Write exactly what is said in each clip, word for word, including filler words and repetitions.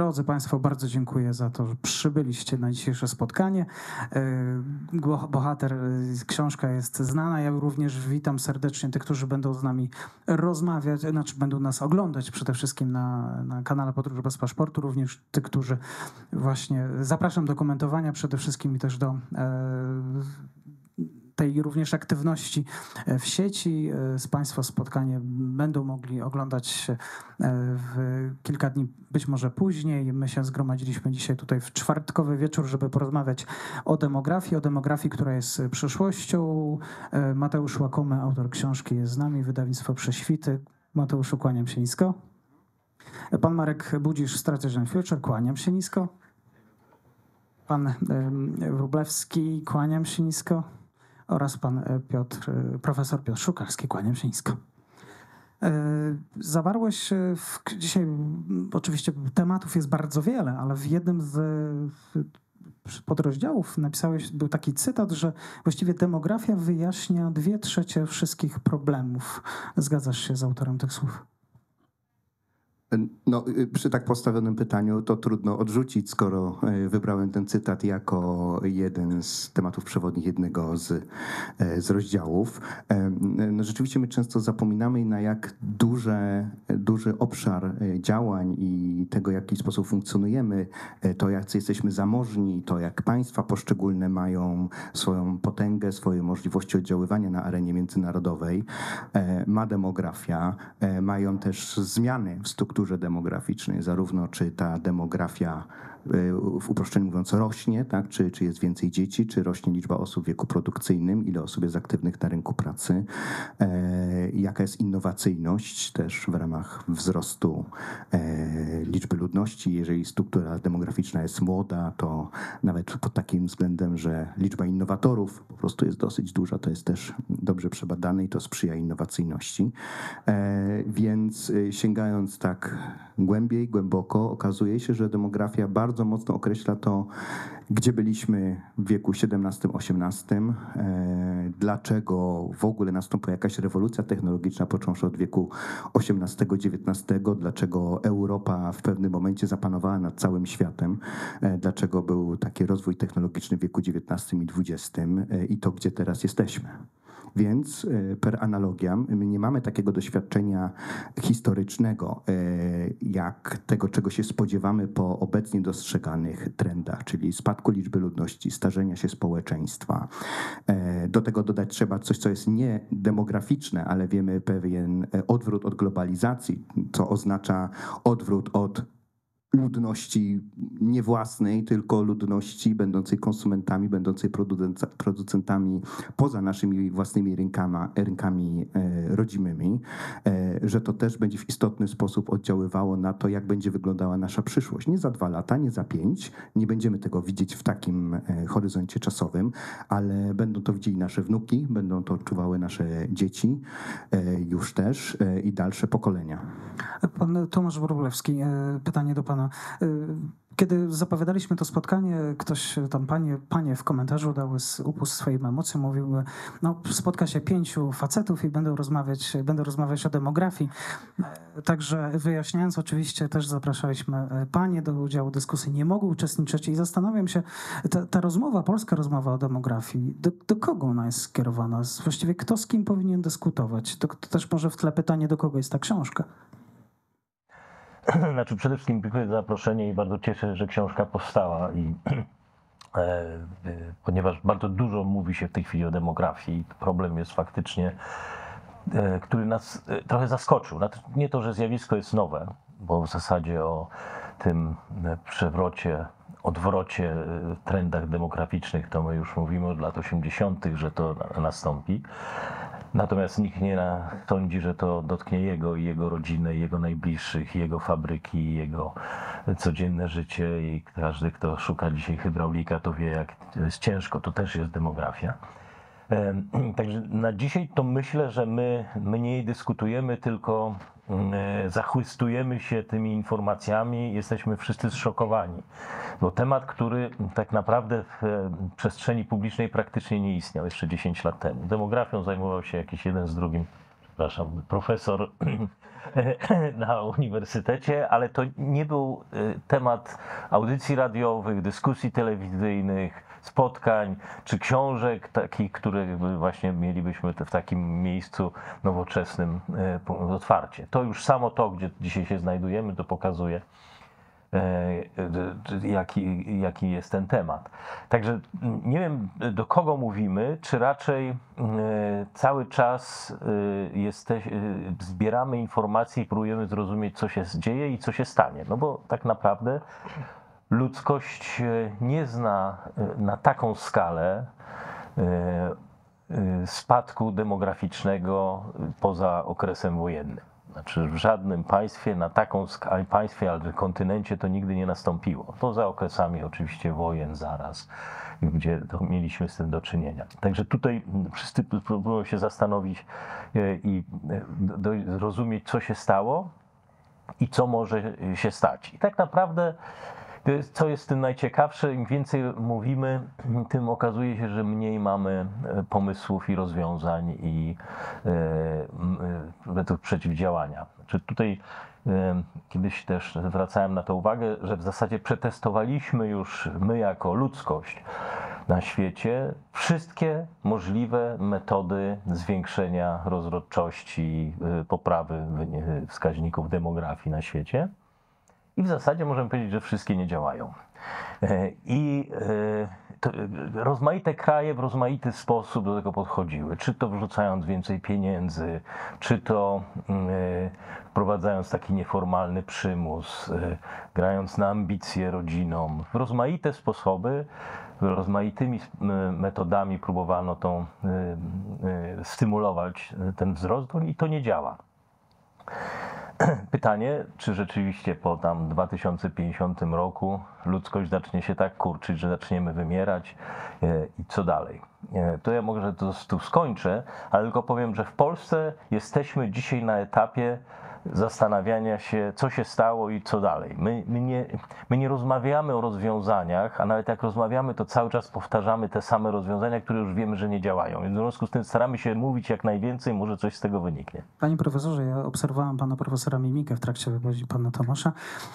Drodzy Państwo, bardzo dziękuję za to, że przybyliście na dzisiejsze spotkanie. Bohater, książka jest znana. Ja również witam serdecznie tych, którzy będą z nami rozmawiać, znaczy będą nas oglądać przede wszystkim na, na kanale Podróż bez paszportu. Również tych, którzy właśnie zapraszam do komentowania przede wszystkim i też do tej również aktywności w sieci. Z Państwa spotkanie będą mogli oglądać w kilka dni, być może później. My się zgromadziliśmy dzisiaj tutaj w czwartkowy wieczór, żeby porozmawiać o demografii, o demografii, która jest przyszłością. Mateusz Łakomy, autor książki, jest z nami, wydawnictwo Prześwity. Mateuszu, kłaniam się nisko. Pan Marek Budzisz, Strategy and Future, kłaniam się nisko. Pan Wróblewski, kłaniam się nisko. Oraz pan Piotr, profesor Piotr Szukarski, kłaniam się nisko. Zawarłeś w, dzisiaj, oczywiście tematów jest bardzo wiele, ale w jednym z podrozdziałów napisałeś, był taki cytat, że właściwie demografia wyjaśnia dwie trzecie wszystkich problemów. Zgadzasz się z autorem tych słów? No, przy tak postawionym pytaniu to trudno odrzucić, skoro wybrałem ten cytat jako jeden z tematów przewodnich jednego z, z rozdziałów. No, rzeczywiście my często zapominamy, na jak duże, duży obszar działań i tego, w jaki sposób funkcjonujemy, to jak jesteśmy zamożni, to jak państwa poszczególne mają swoją potęgę, swoje możliwości oddziaływania na arenie międzynarodowej, ma demografia, mają też zmiany w strukturze demograficznej, zarówno czy ta demografia w uproszczeniu mówiąc rośnie, tak? czy, czy jest więcej dzieci, czy rośnie liczba osób w wieku produkcyjnym, ile osób jest aktywnych na rynku pracy, e, jaka jest innowacyjność też w ramach wzrostu e, liczby ludności. Jeżeli struktura demograficzna jest młoda, to nawet pod takim względem, że liczba innowatorów po prostu jest dosyć duża, to jest też dobrze przebadane i to sprzyja innowacyjności. E, więc sięgając tak głębiej, głęboko, okazuje się, że demografia bardzo bardzo mocno określa to, gdzie byliśmy w wieku siedemnastym osiemnastym, dlaczego w ogóle nastąpiła jakaś rewolucja technologiczna, począwszy od wieku osiemnastego dziewiętnastego, dlaczego Europa w pewnym momencie zapanowała nad całym światem, dlaczego był taki rozwój technologiczny w wieku dziewiętnastym i dwudziestym i to, gdzie teraz jesteśmy. Więc per analogia, my nie mamy takiego doświadczenia historycznego, jak tego, czego się spodziewamy po obecnie dostrzeganych trendach, czyli spadku liczby ludności, starzenia się społeczeństwa. Do tego dodać trzeba coś, co jest nie demograficzne, ale wiemy pewien odwrót od globalizacji, co oznacza odwrót od ludności nie własnej, tylko ludności będącej konsumentami, będącej producentami poza naszymi własnymi rynkami, rynkami rodzimymi, że to też będzie w istotny sposób oddziaływało na to, jak będzie wyglądała nasza przyszłość. Nie za dwa lata, nie za pięć, nie będziemy tego widzieć w takim horyzoncie czasowym, ale będą to widzieli nasze wnuki, będą to odczuwały nasze dzieci już też i dalsze pokolenia. Pan Tomasz Wróblewski, pytanie do pana. Kiedy zapowiadaliśmy to spotkanie, ktoś tam, panie, panie w komentarzu dały z upust swoim emocjom, mówił, no spotka się pięciu facetów i będą rozmawiać, będą rozmawiać o demografii. Także wyjaśniając, oczywiście też zapraszaliśmy panie do udziału dyskusji, nie mogły uczestniczyć i zastanawiam się, ta, ta rozmowa, polska rozmowa o demografii, do, do kogo ona jest skierowana? Właściwie kto z kim powinien dyskutować? To, to też może w tle pytanie, do kogo jest ta książka? Znaczy przede wszystkim dziękuję za zaproszenie i bardzo cieszę, że książka powstała, i, e, e, ponieważ bardzo dużo mówi się w tej chwili o demografii. Problem jest faktycznie, e, który nas e, trochę zaskoczył. Nie to, że zjawisko jest nowe, bo w zasadzie o tym przewrocie, odwrocie, trendach demograficznych to my już mówimy od lat osiemdziesiątych, że to nastąpi. Natomiast nikt nie sądzi, że to dotknie jego i jego rodzinę, i jego najbliższych, i jego fabryki, i jego codzienne życie. I każdy, kto szuka dzisiaj hydraulika, to wie, jak jest ciężko. To też jest demografia. Także na dzisiaj to myślę, że my mniej dyskutujemy, tylko zachłystujemy się tymi informacjami, jesteśmy wszyscy zszokowani. Bo temat, który tak naprawdę w przestrzeni publicznej praktycznie nie istniał jeszcze dziesięć lat temu. Demografią zajmował się jakiś jeden z drugim, przepraszam, profesor na uniwersytecie, ale to nie był temat audycji radiowych, dyskusji telewizyjnych, spotkań czy książek takich, które właśnie mielibyśmy w takim miejscu nowoczesnym otwarcie. To już samo to, gdzie dzisiaj się znajdujemy, to pokazuje, Jaki, jaki jest ten temat. Także nie wiem, do kogo mówimy, czy raczej cały czas jesteś, zbieramy informacje i próbujemy zrozumieć, co się dzieje i co się stanie. No bo tak naprawdę ludzkość nie zna na taką skalę spadku demograficznego poza okresem wojennym. Znaczy w żadnym państwie, na taką skalę państwie, ale kontynencie to nigdy nie nastąpiło. Poza okresami oczywiście wojen zaraz, gdzie to mieliśmy z tym do czynienia. Także tutaj wszyscy próbują się zastanowić i zrozumieć, co się stało i co może się stać. I tak naprawdę, co jest tym najciekawsze, im więcej mówimy, tym okazuje się, że mniej mamy pomysłów i rozwiązań i metod przeciwdziałania. Znaczy tutaj kiedyś też zwracałem na to uwagę, że w zasadzie przetestowaliśmy już my jako ludzkość na świecie wszystkie możliwe metody zwiększenia rozrodczości, poprawy wskaźników demografii na świecie. I w zasadzie możemy powiedzieć, że wszystkie nie działają. I to rozmaite kraje w rozmaity sposób do tego podchodziły. Czy to wrzucając więcej pieniędzy, czy to wprowadzając taki nieformalny przymus, grając na ambicje rodzinom. W rozmaite sposoby, rozmaitymi metodami próbowano tą, stymulować ten wzrost i to nie działa. Pytanie, czy rzeczywiście po tam dwa tysiące pięćdziesiątym roku ludzkość zacznie się tak kurczyć, że zaczniemy wymierać i co dalej? To ja może to tu skończę, ale tylko powiem, że w Polsce jesteśmy dzisiaj na etapie zastanawiania się, co się stało i co dalej. My, my, nie, my nie rozmawiamy o rozwiązaniach, a nawet jak rozmawiamy, to cały czas powtarzamy te same rozwiązania, które już wiemy, że nie działają. Więc w związku z tym staramy się mówić jak najwięcej, może coś z tego wyniknie. Panie profesorze, ja obserwowałem pana profesora mimikę w trakcie wypowiedzi pana Tomasza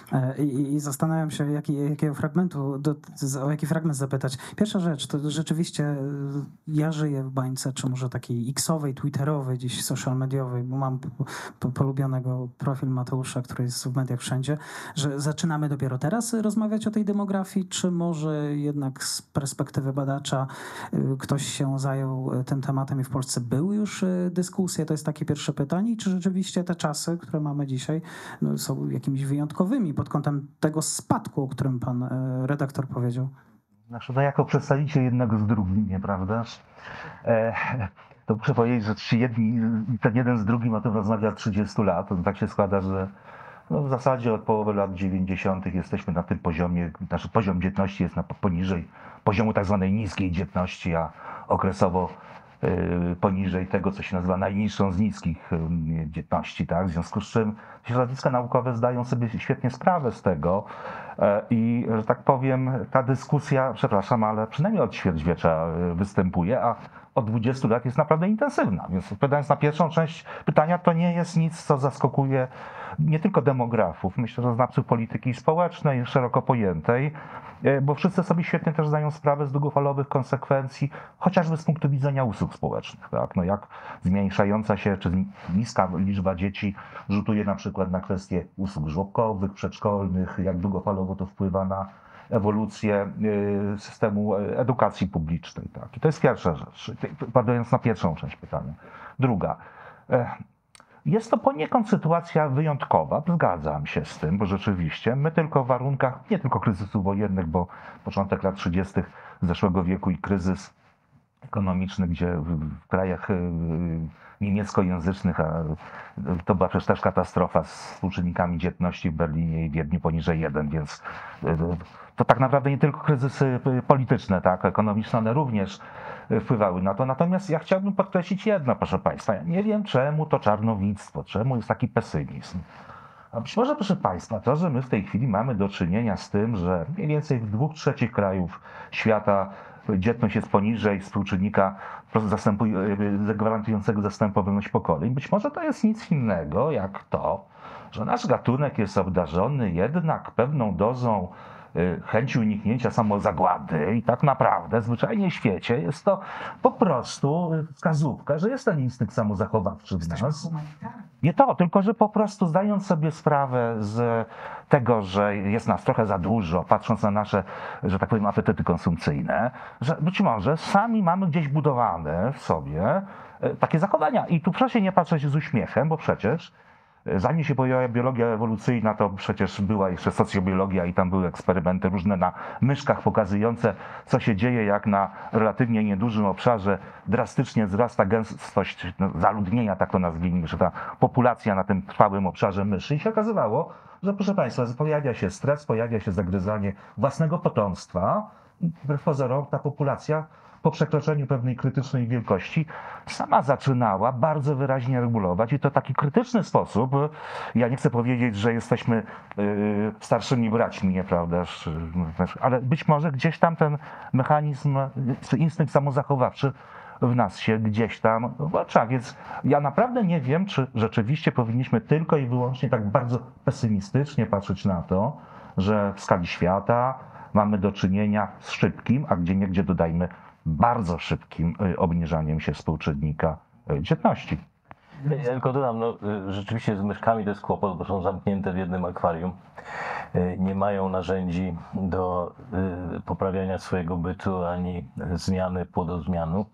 i, i zastanawiam się, jaki, jakiego fragmentu, do, o jaki fragment zapytać. Pierwsza rzecz, to rzeczywiście ja żyję w bańce, czy może takiej X-owej, twitterowej, dziś social mediowej, bo mam polubionego profil Mateusza, który jest w mediach wszędzie, że zaczynamy dopiero teraz rozmawiać o tej demografii, czy może jednak z perspektywy badacza ktoś się zajął tym tematem i w Polsce były już dyskusje? To jest takie pierwsze pytanie. I czy rzeczywiście te czasy, które mamy dzisiaj, no, są jakimiś wyjątkowymi pod kątem tego spadku, o którym pan redaktor powiedział? Znaczy, no jako przedstawiciel jednego z drugim, nieprawdaż? E To muszę powiedzieć, że ci jedni, ten jeden z drugim o tym rozmawia od trzydziestu lat. To tak się składa, że no w zasadzie od połowy lat dziewięćdziesiątych jesteśmy na tym poziomie, nasz poziom dzietności jest na, poniżej poziomu tak zwanej niskiej dzietności, a okresowo y, poniżej tego, co się nazywa najniższą z niskich y, dzietności. Tak? W związku z czym środowiska naukowe zdają sobie świetnie sprawę z tego y, i, że tak powiem, ta dyskusja, przepraszam, ale przynajmniej od ćwierćwiecza y, występuje, a od dwudziestu lat jest naprawdę intensywna. Więc odpowiadając na pierwszą część pytania, to nie jest nic, co zaskakuje nie tylko demografów, myślę, że znawców polityki społecznej, szeroko pojętej, bo wszyscy sobie świetnie też zdają sprawę z długofalowych konsekwencji, chociażby z punktu widzenia usług społecznych. Tak? No jak zmniejszająca się, czy niska liczba dzieci rzutuje na przykład na kwestie usług żłobkowych, przedszkolnych, jak długofalowo to wpływa na ewolucję systemu edukacji publicznej. Tak? I to jest pierwsza rzecz, odpowiadając na pierwszą część pytania. Druga. Jest to poniekąd sytuacja wyjątkowa, zgadzam się z tym, bo rzeczywiście my tylko w warunkach, nie tylko kryzysów wojennych, bo początek lat trzydziestych zeszłego wieku i kryzys ekonomiczny, gdzie w krajach niemieckojęzycznych, a to była przecież też katastrofa z współczynnikami dzietności w Berlinie i Wiedniu poniżej jeden, więc to tak naprawdę nie tylko kryzysy polityczne, tak, ekonomiczne, one również wpływały na to. Natomiast ja chciałbym podkreślić jedno, proszę Państwa, ja nie wiem, czemu to czarnowidztwo, czemu jest taki pesymizm. A być może, proszę Państwa, to, że my w tej chwili mamy do czynienia z tym, że mniej więcej w dwóch trzecich krajów świata dzietność jest poniżej współczynnika po prostu zastępuj, gwarantującego zastępowalność pokoleń. Być może to jest nic innego jak to, że nasz gatunek jest obdarzony jednak pewną dozą chęci uniknięcia samozagłady i tak naprawdę zwyczajnie w świecie jest to po prostu wskazówka, że jest ten instynkt samozachowawczy w nas. Nie to, tylko że po prostu zdając sobie sprawę z tego, że jest nas trochę za dużo, patrząc na nasze, że tak powiem, apetyty konsumpcyjne, że być może sami mamy gdzieś budowane w sobie takie zachowania. I tu proszę nie patrzeć z uśmiechem, bo przecież zanim się pojawiła biologia ewolucyjna, to przecież była jeszcze socjobiologia i tam były eksperymenty różne na myszkach pokazujące, co się dzieje, jak na relatywnie niedużym obszarze drastycznie wzrasta gęstość no, zaludnienia, tak to nazwijmy, że ta populacja na tym trwałym obszarze myszy. I się okazywało, że proszę Państwa, pojawia się stres, pojawia się zagryzanie własnego potomstwa i wbrew pozorom ta populacja po przekroczeniu pewnej krytycznej wielkości sama zaczynała bardzo wyraźnie regulować i to w taki krytyczny sposób. Ja nie chcę powiedzieć, że jesteśmy y, starszymi braćmi, nieprawdaż, ale być może gdzieś tam ten mechanizm, instynkt samozachowawczy w nas się gdzieś tam włącza. Więc ja naprawdę nie wiem, czy rzeczywiście powinniśmy tylko i wyłącznie tak bardzo pesymistycznie patrzeć na to, że w skali świata mamy do czynienia z szybkim, a gdzieniegdzie dodajmy bardzo szybkim obniżaniem się współczynnika dzietności. Ja tylko dodam, no, rzeczywiście z myszkami to jest kłopot, bo są zamknięte w jednym akwarium. Nie mają narzędzi do poprawiania swojego bytu ani zmiany płodozmianu.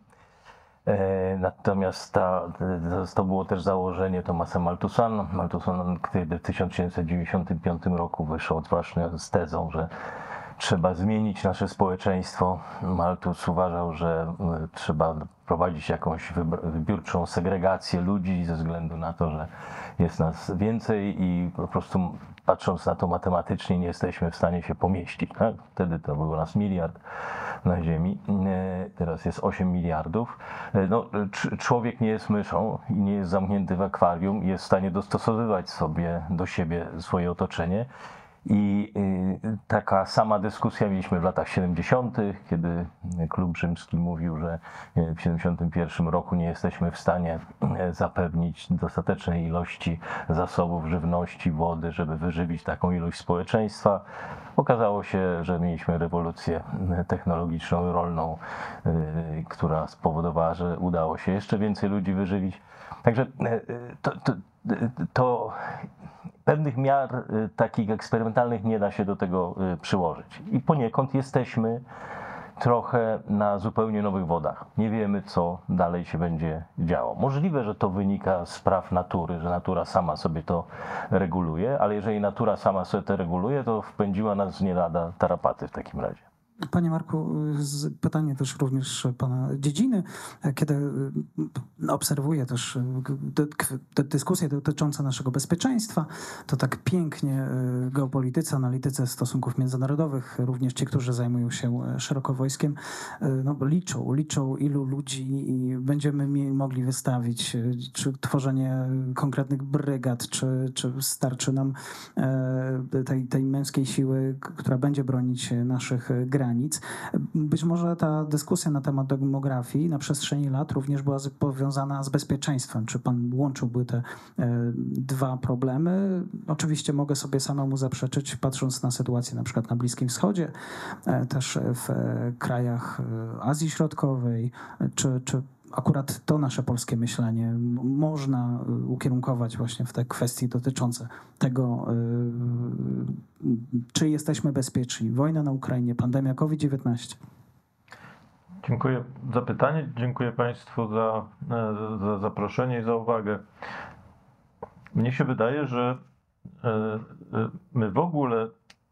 Natomiast ta, to było też założenie Thomasa Malthusana. Malthusson, który w tysiąc siedemset dziewięćdziesiątym piątym roku wyszedł właśnie z tezą, że trzeba zmienić nasze społeczeństwo. Malthus uważał, że trzeba prowadzić jakąś wybiórczą segregację ludzi ze względu na to, że jest nas więcej i po prostu patrząc na to matematycznie nie jesteśmy w stanie się pomieścić. Tak? Wtedy to było nas miliard na Ziemi, teraz jest osiem miliardów. No, człowiek nie jest myszą i nie jest zamknięty w akwarium, jest w stanie dostosowywać sobie do siebie swoje otoczenie. I taka sama dyskusja mieliśmy w latach siedemdziesiątych, kiedy Klub Rzymski mówił, że w siedemdziesiątym pierwszym roku nie jesteśmy w stanie zapewnić dostatecznej ilości zasobów żywności, wody, żeby wyżywić taką ilość społeczeństwa. Okazało się, że mieliśmy rewolucję technologiczną i rolną, która spowodowała, że udało się jeszcze więcej ludzi wyżywić. Także to, to, to pewnych miar takich eksperymentalnych nie da się do tego przyłożyć. I poniekąd jesteśmy trochę na zupełnie nowych wodach. Nie wiemy, co dalej się będzie działo. Możliwe, że to wynika z praw natury, że natura sama sobie to reguluje, ale jeżeli natura sama sobie to reguluje, to wpędziła nas nie lada tarapaty w takim razie. Panie Marku, pytanie też również pana dziedziny, kiedy obserwuję też te dyskusje dotyczące naszego bezpieczeństwa, to tak pięknie geopolitycy, analitycy stosunków międzynarodowych, również ci, którzy zajmują się szeroko wojskiem, no, liczą, liczą ilu ludzi będziemy mogli wystawić, czy tworzenie konkretnych brygad, czy, czy starczy nam tej, tej męskiej siły, która będzie bronić naszych granic. Być może ta dyskusja na temat demografii na przestrzeni lat również była powiązana z bezpieczeństwem. Czy pan łączyłby te e, dwa problemy? Oczywiście mogę sobie samemu zaprzeczyć, patrząc na sytuację na przykład na Bliskim Wschodzie, e, też w e, krajach e, Azji Środkowej, czy, czy akurat to nasze polskie myślenie można ukierunkować właśnie w te kwestie dotyczące tego, czy jesteśmy bezpieczni. Wojna na Ukrainie, pandemia COVID dziewiętnaście. Dziękuję za pytanie, dziękuję Państwu za, za zaproszenie i za uwagę. Mnie się wydaje, że my w ogóle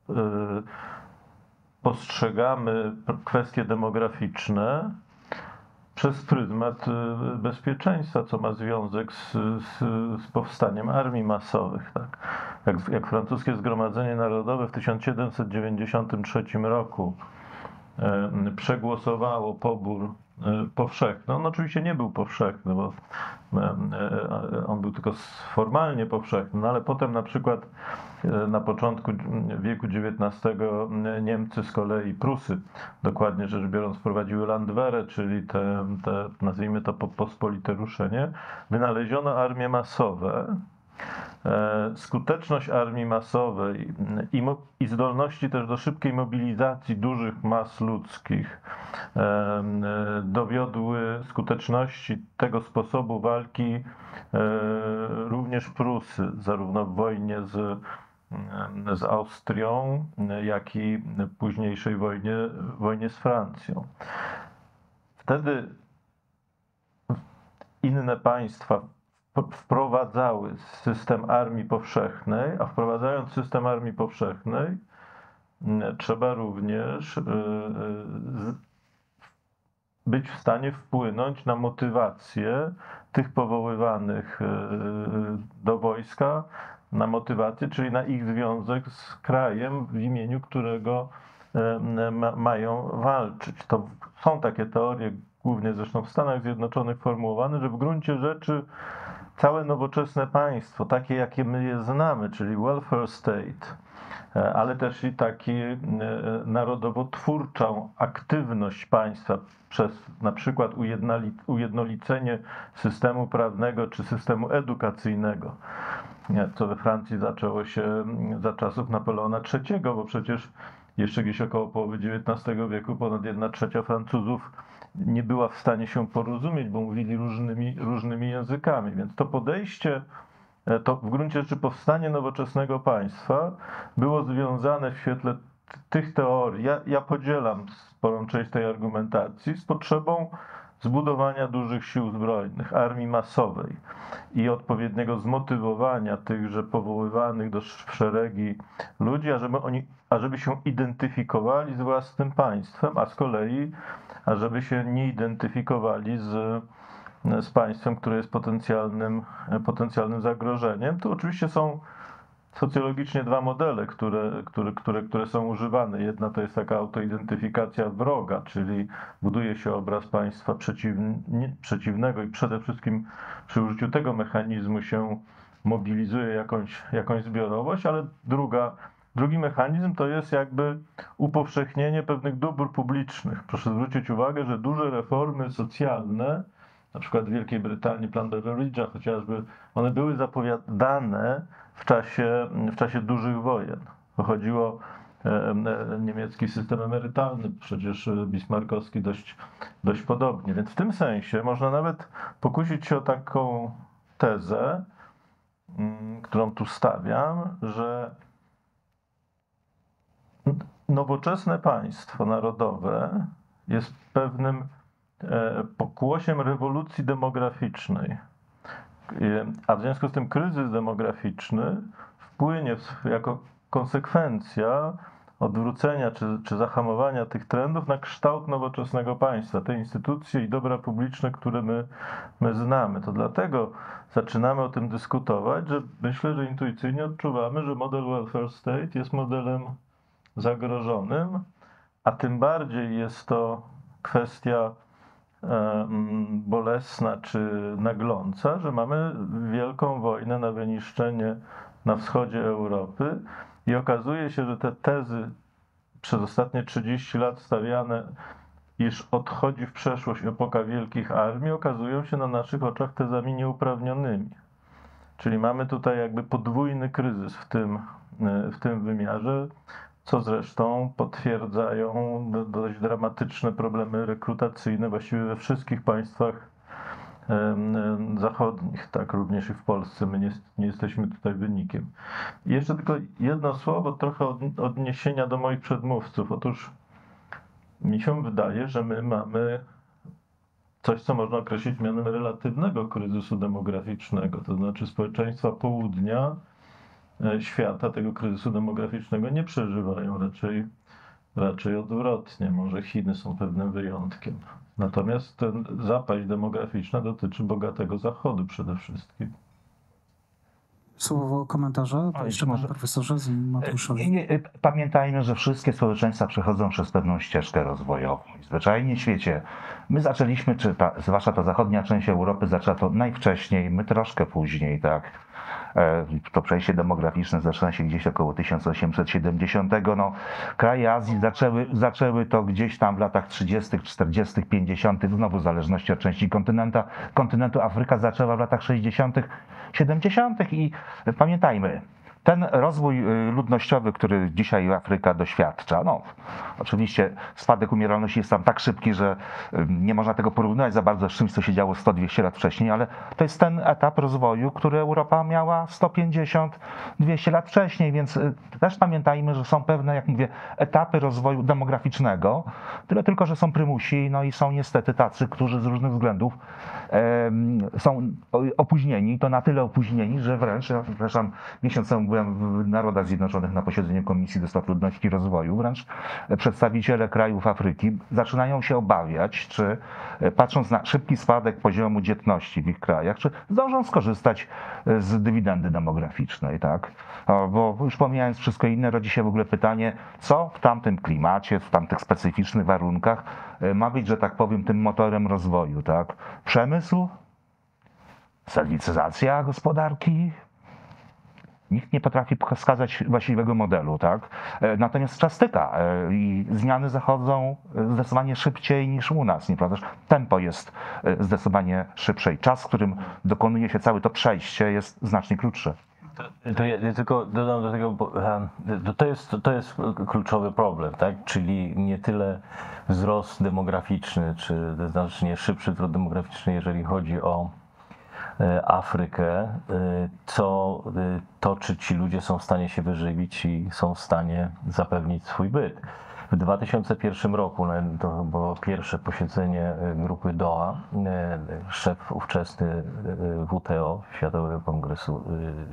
postrzegamy kwestie demograficzne przez pryzmat bezpieczeństwa, co ma związek z, z, z powstaniem armii masowych. Tak? Jak, jak francuskie Zgromadzenie Narodowe w tysiąc siedemset dziewięćdziesiątym trzecim roku przegłosowało pobór powszechny. On oczywiście nie był powszechny, bo on był tylko formalnie powszechny, no ale potem na przykład na początku wieku dziewiętnastego Niemcy z kolei, Prusy, dokładnie rzecz biorąc, wprowadziły Landwehr, czyli te, te nazwijmy to pospolite ruszenie. Wynaleziono armie masowe. Skuteczność armii masowej i, mo- i zdolności też do szybkiej mobilizacji dużych mas ludzkich dowiodły skuteczności tego sposobu walki również Prusy, zarówno w wojnie z, z Austrią, jak i w późniejszej wojnie, wojnie z Francją. Wtedy inne państwa wprowadzały system armii powszechnej, a wprowadzając system armii powszechnej, trzeba również być w stanie wpłynąć na motywację tych powoływanych do wojska, na motywację, czyli na ich związek z krajem, w imieniu którego ma, mają walczyć. To są takie teorie, głównie zresztą w Stanach Zjednoczonych formułowane, że w gruncie rzeczy całe nowoczesne państwo, takie jakie my je znamy, czyli welfare state, ale też i taką narodowo-twórczą aktywność państwa przez na przykład ujednolicenie systemu prawnego czy systemu edukacyjnego, co we Francji zaczęło się za czasów Napoleona trzeciego, bo przecież jeszcze gdzieś około połowy dziewiętnastego wieku ponad jedna trzecia Francuzów nie była w stanie się porozumieć, bo mówili różnymi, różnymi językami. Więc to podejście, to w gruncie rzeczy powstanie nowoczesnego państwa było związane w świetle tych teorii. Ja, ja podzielam sporą część tej argumentacji z potrzebą zbudowania dużych sił zbrojnych, armii masowej i odpowiedniego zmotywowania tychże powoływanych do szeregi ludzi, ażeby oni, ażeby się identyfikowali z własnym państwem, a z kolei ażeby się nie identyfikowali z, z państwem, które jest potencjalnym, potencjalnym zagrożeniem. Tu oczywiście są socjologicznie dwa modele, które, które, które, które są używane. Jedna to jest taka autoidentyfikacja wroga, czyli buduje się obraz państwa przeciwnie, przeciwnego i przede wszystkim przy użyciu tego mechanizmu się mobilizuje jakąś, jakąś zbiorowość, ale druga, drugi mechanizm to jest jakby upowszechnienie pewnych dóbr publicznych. Proszę zwrócić uwagę, że duże reformy socjalne, na przykład w Wielkiej Brytanii plan Beveridge'a chociażby, one były zapowiadane w czasie, w czasie dużych wojen. Chodziło o niemiecki system emerytalny, przecież bismarckowski dość, dość podobnie. Więc w tym sensie można nawet pokusić się o taką tezę, którą tu stawiam, że nowoczesne państwo narodowe jest pewnym pokłosiem rewolucji demograficznej, a w związku z tym kryzys demograficzny wpłynie jako konsekwencja odwrócenia czy, czy zahamowania tych trendów na kształt nowoczesnego państwa, te instytucje i dobra publiczne, które my, my znamy. To dlatego zaczynamy o tym dyskutować, że myślę, że intuicyjnie odczuwamy, że model welfare state jest modelem zagrożonym, a tym bardziej jest to kwestia bolesna czy nagląca, że mamy wielką wojnę na wyniszczenie na wschodzie Europy i okazuje się, że te tezy przez ostatnie trzydzieści lat stawiane, iż odchodzi w przeszłość epoka wielkich armii, okazują się na naszych oczach tezami nieuprawnionymi. Czyli mamy tutaj jakby podwójny kryzys w tym, w tym wymiarze, co zresztą potwierdzają dość dramatyczne problemy rekrutacyjne właściwie we wszystkich państwach zachodnich, tak również i w Polsce. My nie, nie jesteśmy tutaj wynikiem. I jeszcze tylko jedno słowo, trochę odniesienia do moich przedmówców. Otóż mi się wydaje, że my mamy coś, co można określić mianem relatywnego kryzysu demograficznego, to znaczy społeczeństwa południa świata tego kryzysu demograficznego nie przeżywają, raczej, raczej odwrotnie. Może Chiny są pewnym wyjątkiem. Natomiast ten zapaść demograficzna dotyczy bogatego Zachodu przede wszystkim. Słowo komentarza, to Oj, jeszcze może- panie profesorze, zanim Mateuszowi. Nie, nie, pamiętajmy, że wszystkie społeczeństwa przechodzą przez pewną ścieżkę rozwojową. I zwyczajnie w świecie my zaczęliśmy, czy ta, zwłaszcza ta zachodnia część Europy zaczęła to najwcześniej, my troszkę później, tak. E, To przejście demograficzne zaczyna się gdzieś około tysiąc osiemset siedemdziesiątego. No, kraje Azji zaczęły, zaczęły to gdzieś tam w latach trzydziestych, czterdziestych, pięćdziesiątych, znowu w zależności od części kontynenta, kontynentu. Afryka zaczęła w latach sześćdziesiątych, siedemdziesiątych i pamiętajmy, ten rozwój y, ludnościowy, który dzisiaj Afryka doświadcza, no oczywiście spadek umieralności jest tam tak szybki, że y, nie można tego porównywać za bardzo z czymś, co się działo sto dwieście lat wcześniej, ale to jest ten etap rozwoju, który Europa miała sto pięćdziesiąt dwieście lat wcześniej, więc y, też pamiętajmy, że są pewne, jak mówię, etapy rozwoju demograficznego, tyle tylko, że są prymusi, no i są niestety tacy, którzy z różnych względów em, są opóźnieni, to na tyle opóźnieni, że wręcz, ja przepraszam, miesiąc temu byłem w Narodach Zjednoczonych na posiedzeniu Komisji do Spraw Ludności i Rozwoju, wręcz przedstawiciele krajów Afryki zaczynają się obawiać, czy patrząc na szybki spadek poziomu dzietności w ich krajach, czy zdążą skorzystać z dywidendy demograficznej, tak? Bo już pomijając wszystko inne, rodzi się w ogóle pytanie, co w tamtym klimacie, w tamtych specyficznych warunkach ma być, że tak powiem, tym motorem rozwoju, tak? Przemysł? Serwicyzacja gospodarki? Nikt nie potrafi wskazać właściwego modelu, tak? Natomiast czas tyka i zmiany zachodzą zdecydowanie szybciej niż u nas, nieprawdaż? Tempo jest zdecydowanie szybsze i czas, w którym dokonuje się całe to przejście, jest znacznie krótszy. To ja, ja tylko dodam do tego, bo to, to, jest, to jest kluczowy problem, tak? Czyli nie tyle wzrost demograficzny, czy znacznie szybszy wzrost demograficzny, jeżeli chodzi o Afrykę, co to, czy ci ludzie są w stanie się wyżywić i są w stanie zapewnić swój byt. W dwa tysiące pierwszym roku, to było pierwsze posiedzenie grupy Doha, szef ówczesny W T O, Światowego Kongresu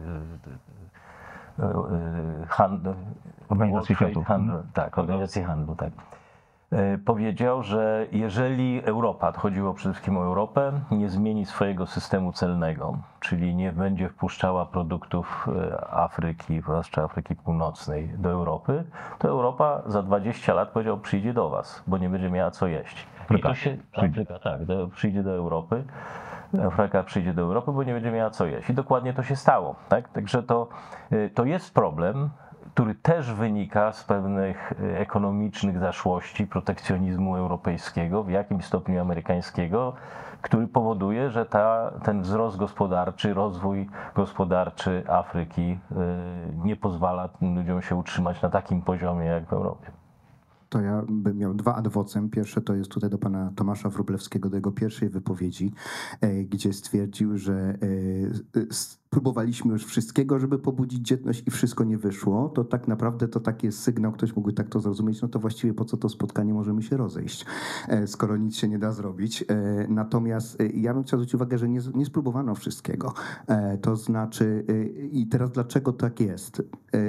Handlu, Organizacji Handlu. Handlu, tak, Organizacji Handlu, tak. Powiedział, że jeżeli Europa, chodziło przede wszystkim o Europę, nie zmieni swojego systemu celnego, czyli nie będzie wpuszczała produktów Afryki, zwłaszcza Afryki Północnej, do Europy, to Europa za dwadzieścia lat, powiedział, przyjdzie do was, bo nie będzie miała co jeść. I to się, Afryka, tak, do, przyjdzie do Europy. Afryka przyjdzie do Europy, bo nie będzie miała co jeść. I dokładnie to się stało. Tak? Także to, to jest problem, który też wynika z pewnych ekonomicznych zaszłości protekcjonizmu europejskiego, w jakimś stopniu amerykańskiego, który powoduje, że ta, ten wzrost gospodarczy, rozwój gospodarczy Afryki nie pozwala tym ludziom się utrzymać na takim poziomie jak w Europie. To ja bym miał dwa ad vocem. Pierwsze to jest tutaj do pana Tomasza Wróblewskiego, do jego pierwszej wypowiedzi, gdzie stwierdził, że próbowaliśmy już wszystkiego, żeby pobudzić dzietność i wszystko nie wyszło. To tak naprawdę to taki jest sygnał, ktoś mógłby tak to zrozumieć, no to właściwie po co to spotkanie, możemy się rozejść, skoro nic się nie da zrobić. Natomiast ja bym chciał zwrócić uwagę, że nie, nie spróbowano wszystkiego. To znaczy, i teraz dlaczego tak jest?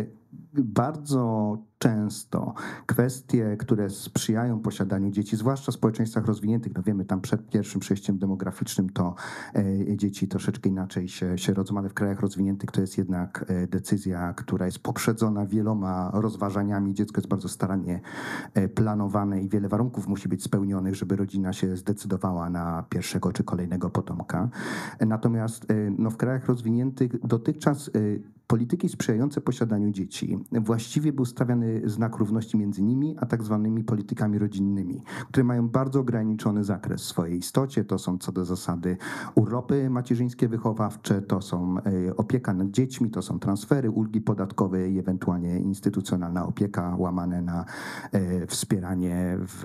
Bardzo często kwestie, które sprzyjają posiadaniu dzieci, zwłaszcza w społeczeństwach rozwiniętych, no wiemy, tam przed pierwszym przejściem demograficznym to e, dzieci troszeczkę inaczej się, się rodzą, ale w krajach rozwiniętych to jest jednak e, decyzja, która jest poprzedzona wieloma rozważaniami. Dziecko jest bardzo starannie e, planowane i wiele warunków musi być spełnionych, żeby rodzina się zdecydowała na pierwszego czy kolejnego potomka. E, natomiast e, no, w krajach rozwiniętych dotychczas e, polityki sprzyjające posiadaniu dzieci właściwie był stawiany znak równości między nimi a tak zwanymi politykami rodzinnymi, które mają bardzo ograniczony zakres w swojej istocie. To są co do zasady urlopy macierzyńskie wychowawcze, to są opieka nad dziećmi, to są transfery, ulgi podatkowe i ewentualnie instytucjonalna opieka łamane na wspieranie w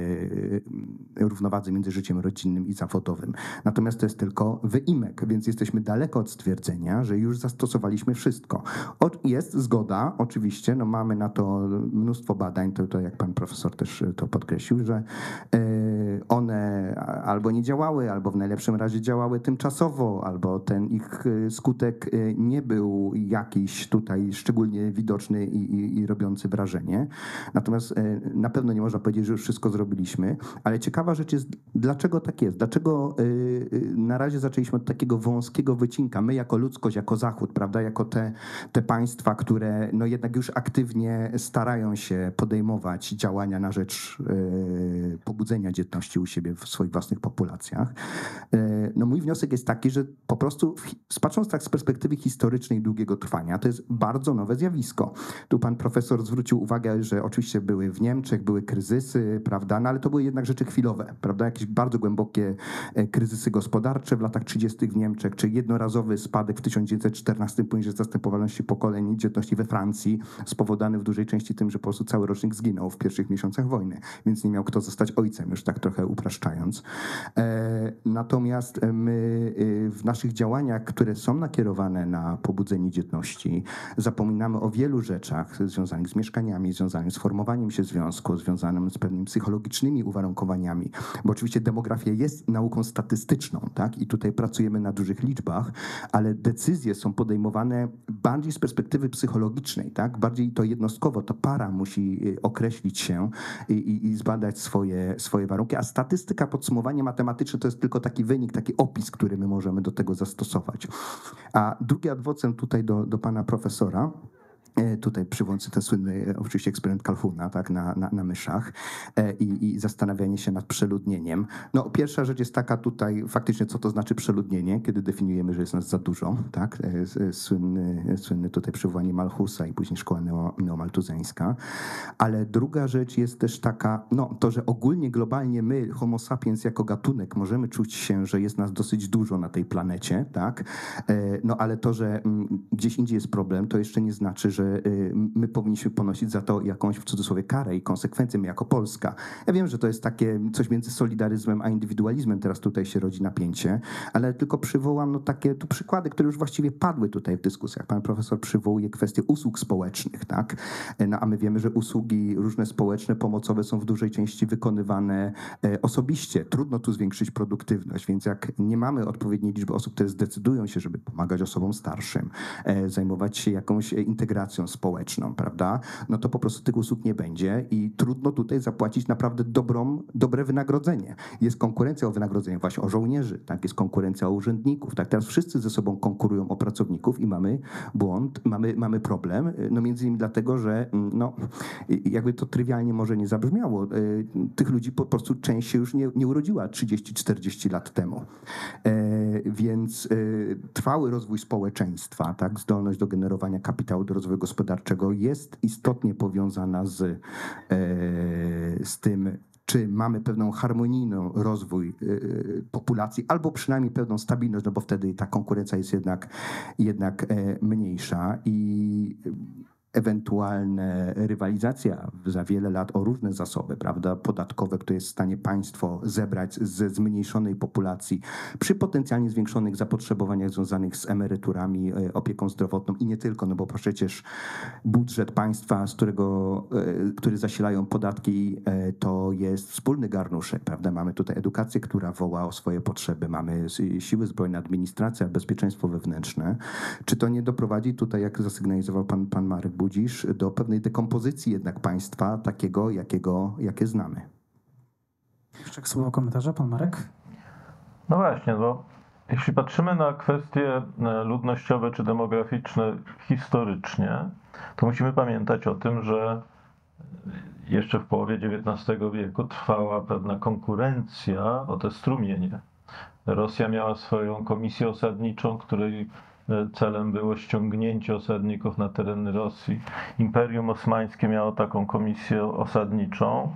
równowadze między życiem rodzinnym i zawodowym. Natomiast to jest tylko wyimek, więc jesteśmy daleko od stwierdzenia, że już zastosowaliśmy wszystko. Jest zgoda, oczywiście, no mamy na to no, mnóstwo badań, to, to jak pan profesor też to podkreślił, że one albo nie działały, albo w najlepszym razie działały tymczasowo, albo ten ich skutek nie był jakiś tutaj szczególnie widoczny i, i, i robiący wrażenie. Natomiast na pewno nie można powiedzieć, że już wszystko zrobiliśmy, ale ciekawa rzecz jest, dlaczego tak jest? Dlaczego na razie zaczęliśmy od takiego wąskiego wycinka? My jako ludzkość, jako Zachód, prawda, jako te, te państwa, które no jednak już aktywnie starają się podejmować działania na rzecz y, pobudzenia dzietności u siebie w swoich własnych populacjach. Y, no mój wniosek jest taki, że po prostu w, patrząc tak z perspektywy historycznej długiego trwania, to jest bardzo nowe zjawisko. Tu pan profesor zwrócił uwagę, że oczywiście były w Niemczech, były kryzysy, prawda, no ale to były jednak rzeczy chwilowe, prawda, jakieś bardzo głębokie kryzysy gospodarcze w latach trzydziestych w Niemczech, czy jednorazowy spadek w tysiąc dziewięćset czternastym poniżej zastępowalności pokoleń dzietności we Francji, spowodowany w dużej części tym, że po prostu cały rocznik zginął w pierwszych miesiącach wojny, więc nie miał kto zostać ojcem, już tak trochę upraszczając. E, natomiast my w naszych działaniach, które są nakierowane na pobudzenie dzietności, zapominamy o wielu rzeczach związanych z mieszkaniami, związanych z formowaniem się związku, związanym z pewnymi psychologicznymi uwarunkowaniami, bo oczywiście demografia jest nauką statystyczną, tak? I tutaj pracujemy na dużych liczbach, ale decyzje są podejmowane bardziej z perspektywy psychologicznej, tak? Bardziej to jednostkowo, to para musi określić się i, i, i zbadać swoje, swoje warunki, a statystyka, podsumowanie matematyczne to jest tylko taki wynik, taki opis, który my możemy do tego zastosować. A drugi adwocem tutaj do, do pana profesora, tutaj przywołujący ten słynny oczywiście eksperyment Kalhuna, tak, na, na, na myszach i, i zastanawianie się nad przeludnieniem. No pierwsza rzecz jest taka tutaj faktycznie, co to znaczy przeludnienie, kiedy definiujemy, że jest nas za dużo, tak, słynny, słynny tutaj przywołanie Malthusa i później szkoła neo, neomaltuzeńska, ale druga rzecz jest też taka, no to, że ogólnie globalnie my, homo sapiens jako gatunek możemy czuć się, że jest nas dosyć dużo na tej planecie, tak, no ale to, że gdzieś indziej jest problem, to jeszcze nie znaczy, że my powinniśmy ponosić za to jakąś w cudzysłowie karę i konsekwencje, my jako Polska. Ja wiem, że to jest takie coś między solidaryzmem a indywidualizmem, teraz tutaj się rodzi napięcie, ale tylko przywołam no, takie tu przykłady, które już właściwie padły tutaj w dyskusjach. Pan profesor przywołuje kwestię usług społecznych, tak? No, a my wiemy, że usługi różne społeczne, pomocowe są w dużej części wykonywane osobiście. Trudno tu zwiększyć produktywność, więc jak nie mamy odpowiedniej liczby osób, które zdecydują się, żeby pomagać osobom starszym, zajmować się jakąś integracją społeczną, prawda, no to po prostu tych usług nie będzie i trudno tutaj zapłacić naprawdę dobrą, dobre wynagrodzenie. Jest konkurencja o wynagrodzenie właśnie o żołnierzy, tak, jest konkurencja o urzędników, tak, teraz wszyscy ze sobą konkurują o pracowników i mamy błąd, mamy, mamy problem, no między innymi dlatego, że no, jakby to trywialnie może nie zabrzmiało, tych ludzi po prostu część się już nie, nie urodziła trzydzieści czterdzieści lat temu. Więc trwały rozwój społeczeństwa, tak, zdolność do generowania kapitału, do rozwoju gospodarczego jest istotnie powiązana z, z tym, czy mamy pewną harmonijny rozwój populacji, albo przynajmniej pewną stabilność, no bo wtedy ta konkurencja jest jednak, jednak mniejsza i ewentualna rywalizacja za wiele lat o różne zasoby, prawda, podatkowe, które jest w stanie państwo zebrać ze zmniejszonej populacji przy potencjalnie zwiększonych zapotrzebowaniach związanych z emeryturami, opieką zdrowotną i nie tylko, no bo przecież budżet państwa, z którego, który zasilają podatki, to jest wspólny garnuszek, prawda, mamy tutaj edukację, która woła o swoje potrzeby, mamy siły zbrojne, administracja, bezpieczeństwo wewnętrzne. Czy to nie doprowadzi tutaj, jak zasygnalizował pan, pan Marek Budzisz, do pewnej dekompozycji jednak państwa takiego, jakiego, jakie znamy? Jeszcze słowo komentarza, pan Marek? No właśnie, bo jeśli patrzymy na kwestie ludnościowe czy demograficzne historycznie, to musimy pamiętać o tym, że jeszcze w połowie dziewiętnastego wieku trwała pewna konkurencja o te strumienie. Rosja miała swoją komisję osadniczą, której celem było ściągnięcie osadników na tereny Rosji. Imperium Osmańskie miało taką komisję osadniczą.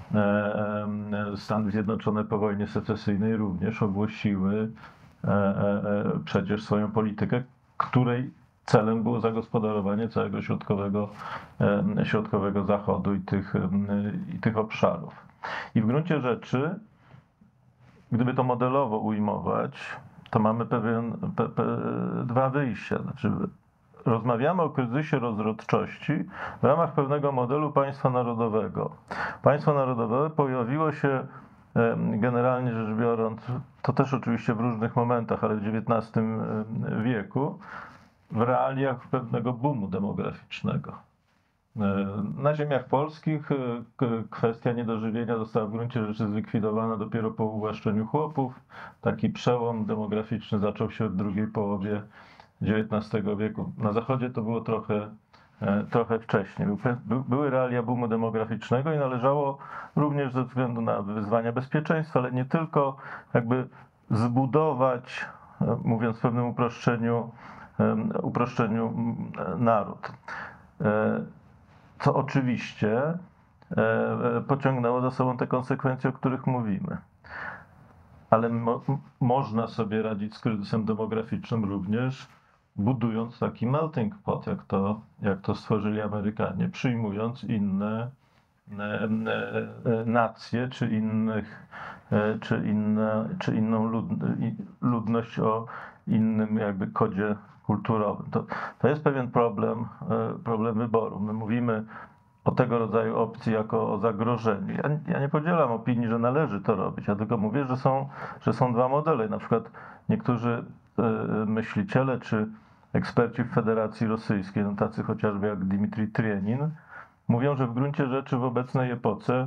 Stany Zjednoczone po wojnie secesyjnej również ogłosiły przecież swoją politykę, której celem było zagospodarowanie całego środkowego, środkowego zachodu i tych, i tych obszarów. I w gruncie rzeczy, gdyby to modelowo ujmować, to mamy pewien, pe, pe, dwa wyjścia. Znaczy, rozmawiamy o kryzysie rozrodczości w ramach pewnego modelu państwa narodowego. Państwo narodowe pojawiło się generalnie rzecz biorąc, to też oczywiście w różnych momentach, ale w dziewiętnastym wieku, w realiach pewnego boomu demograficznego. Na ziemiach polskich kwestia niedożywienia została w gruncie rzeczy zlikwidowana dopiero po uwłaszczeniu chłopów. Taki przełom demograficzny zaczął się w drugiej połowie dziewiętnastego wieku. Na zachodzie to było trochę, trochę wcześniej. Były realia boomu demograficznego i należało również ze względu na wyzwania bezpieczeństwa, ale nie tylko, jakby zbudować, mówiąc w pewnym uproszczeniu, uproszczeniu naród. Co oczywiście pociągnęło za sobą te konsekwencje, o których mówimy. Ale mo można sobie radzić z kryzysem demograficznym również budując taki melting pot, jak to, jak to stworzyli Amerykanie, przyjmując inne nacje czy, innych, czy, inne, czy inną lud ludność o innym jakby kodzie kulturowym. To, to jest pewien problem, problem wyboru. My mówimy o tego rodzaju opcji jako o zagrożeniu. Ja, ja nie podzielam opinii, że należy to robić, ja tylko mówię, że są, że są dwa modele. Na przykład niektórzy myśliciele czy eksperci w Federacji Rosyjskiej, no tacy chociażby jak Dmitrij Trienin, mówią, że w gruncie rzeczy w obecnej epoce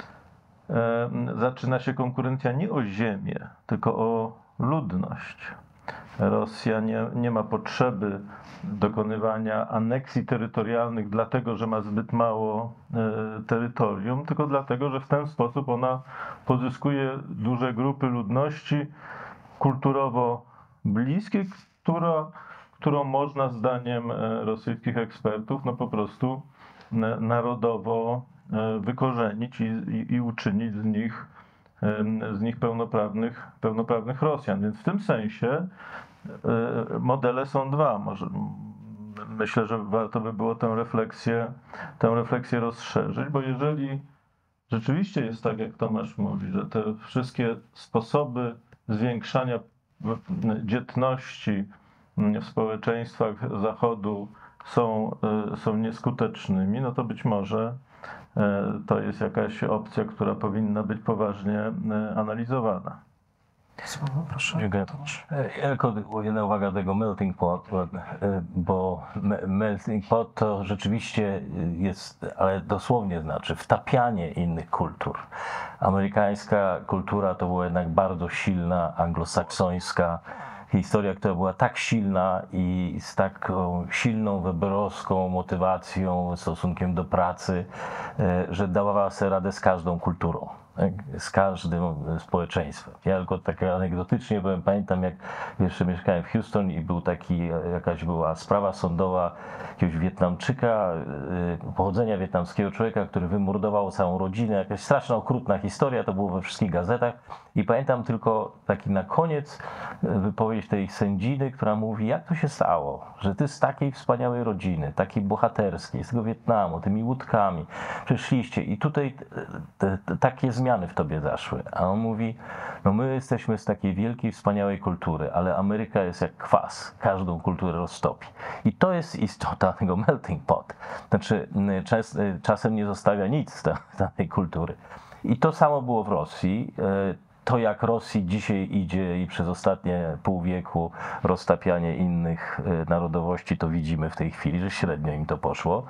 e, zaczyna się konkurencja nie o ziemię, tylko o ludność. Rosja nie, nie ma potrzeby dokonywania aneksji terytorialnych dlatego, że ma zbyt mało e, terytorium, tylko dlatego, że w ten sposób ona pozyskuje duże grupy ludności kulturowo bliskie, która, którą można zdaniem rosyjskich ekspertów no po prostu narodowo wykorzenić i, i, i uczynić z nich, z nich pełnoprawnych, pełnoprawnych Rosjan. Więc w tym sensie modele są dwa. Może, myślę, że warto by było tę refleksję, tę refleksję rozszerzyć, bo jeżeli rzeczywiście jest tak, jak Tomasz mówi, że te wszystkie sposoby zwiększania dzietności w społeczeństwach Zachodu są, są nieskutecznymi, no to być może to jest jakaś opcja, która powinna być poważnie analizowana. Słowo, proszę. Dziękuję. Ja tylko jedna uwaga do tego melting pot, bo melting pot to rzeczywiście jest, ale dosłownie znaczy wtapianie innych kultur. Amerykańska kultura to była jednak bardzo silna, anglosaksońska historia, która była tak silna i z taką silną weberowską motywacją, stosunkiem do pracy, że dawała sobie radę z każdą kulturą, z każdym społeczeństwem. Ja tylko tak anegdotycznie byłem, pamiętam, jak jeszcze mieszkałem w Houston i był taki, jakaś była sprawa sądowa jakiegoś Wietnamczyka, pochodzenia wietnamskiego człowieka, który wymordował całą rodzinę, jakaś straszna, okrutna historia, to było we wszystkich gazetach i pamiętam tylko taki na koniec wypowiedź tej sędziny, która mówi, jak to się stało, że ty z takiej wspaniałej rodziny, takiej bohaterskiej, z tego Wietnamu, tymi łódkami przyszliście i tutaj te, te, takie zmiany w tobie zaszły. A on mówi, no my jesteśmy z takiej wielkiej, wspaniałej kultury, ale Ameryka jest jak kwas, każdą kulturę roztopi. I to jest istota tego melting pot. Znaczy czas, czasem nie zostawia nic z tej kultury. I to samo było w Rosji. To, jak Rosji dzisiaj idzie i przez ostatnie pół wieku roztapianie innych narodowości, to widzimy w tej chwili, że średnio im to poszło.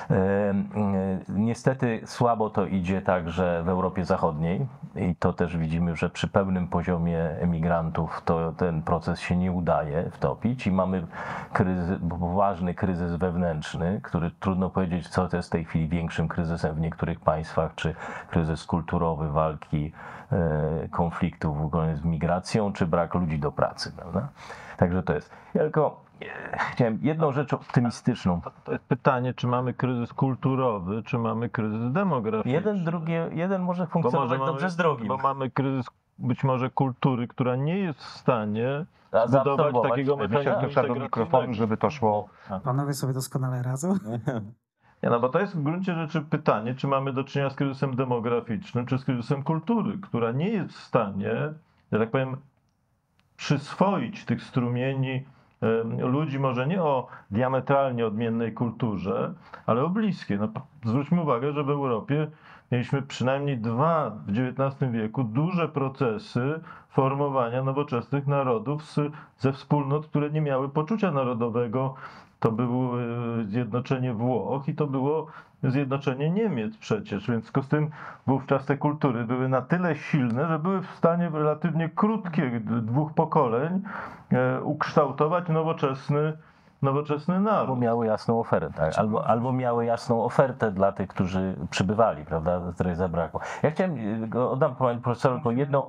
Niestety słabo to idzie także w Europie Zachodniej i to też widzimy, że przy pełnym poziomie emigrantów to ten proces się nie udaje wtopić i mamy kryzys, poważny kryzys wewnętrzny, który trudno powiedzieć, co to jest w tej chwili większym kryzysem w niektórych państwach, czy kryzys kulturowy, walki, konfliktów z migracją, czy brak ludzi do pracy, prawda? Także to jest. Ja tylko chciałem jedną rzecz optymistyczną. To jest pytanie, czy mamy kryzys kulturowy, czy mamy kryzys demograficzny. Jeden, drugie, jeden może funkcjonować może dobrze mamy, z drugim. Bo mamy kryzys być może kultury, która nie jest w stanie zbudować takiego mechanizmu do mikrofonu, żeby to szło. Panowie sobie doskonale radzą. Nie, no bo to jest w gruncie rzeczy pytanie, czy mamy do czynienia z kryzysem demograficznym, czy z kryzysem kultury, która nie jest w stanie, że tak powiem, przyswoić tych strumieni ludzi może nie o diametralnie odmiennej kulturze, ale o bliskiej. No, zwróćmy uwagę, że w Europie mieliśmy przynajmniej dwa w dziewiętnastym wieku duże procesy formowania nowoczesnych narodów z, ze wspólnot, które nie miały poczucia narodowego. To było zjednoczenie Włoch i to było zjednoczenie Niemiec przecież, więc w związku z tym wówczas te kultury były na tyle silne, że były w stanie w relatywnie krótkie dwóch pokoleń ukształtować nowoczesny nowoczesny naród. Albo miały jasną ofertę, tak? albo, albo miały jasną ofertę dla tych, którzy przybywali, prawda, której zabrakło. Ja chciałem, oddam pani profesor tylko jedną,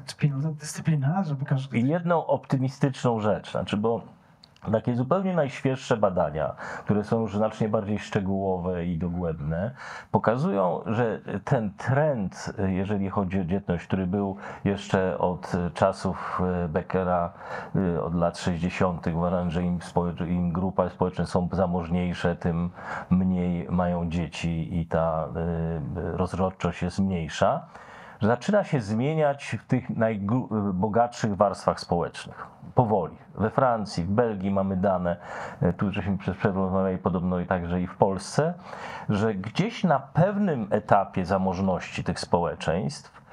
Dyscyplina, żeby każdy... jedną optymistyczną rzecz, znaczy, bo takie zupełnie najświeższe badania, które są już znacznie bardziej szczegółowe i dogłębne, pokazują, że ten trend, jeżeli chodzi o dzietność, który był jeszcze od czasów Beckera, od lat sześćdziesiątych, uważam, że im, im grupy społeczne są zamożniejsze, tym mniej mają dzieci i ta rozrodczość jest mniejsza, zaczyna się zmieniać w tych najbogatszych warstwach społecznych. Powoli. We Francji, w Belgii mamy dane, tu żeśmy przez przerwę rozmawiali podobno i także i w Polsce, że gdzieś na pewnym etapie zamożności tych społeczeństw,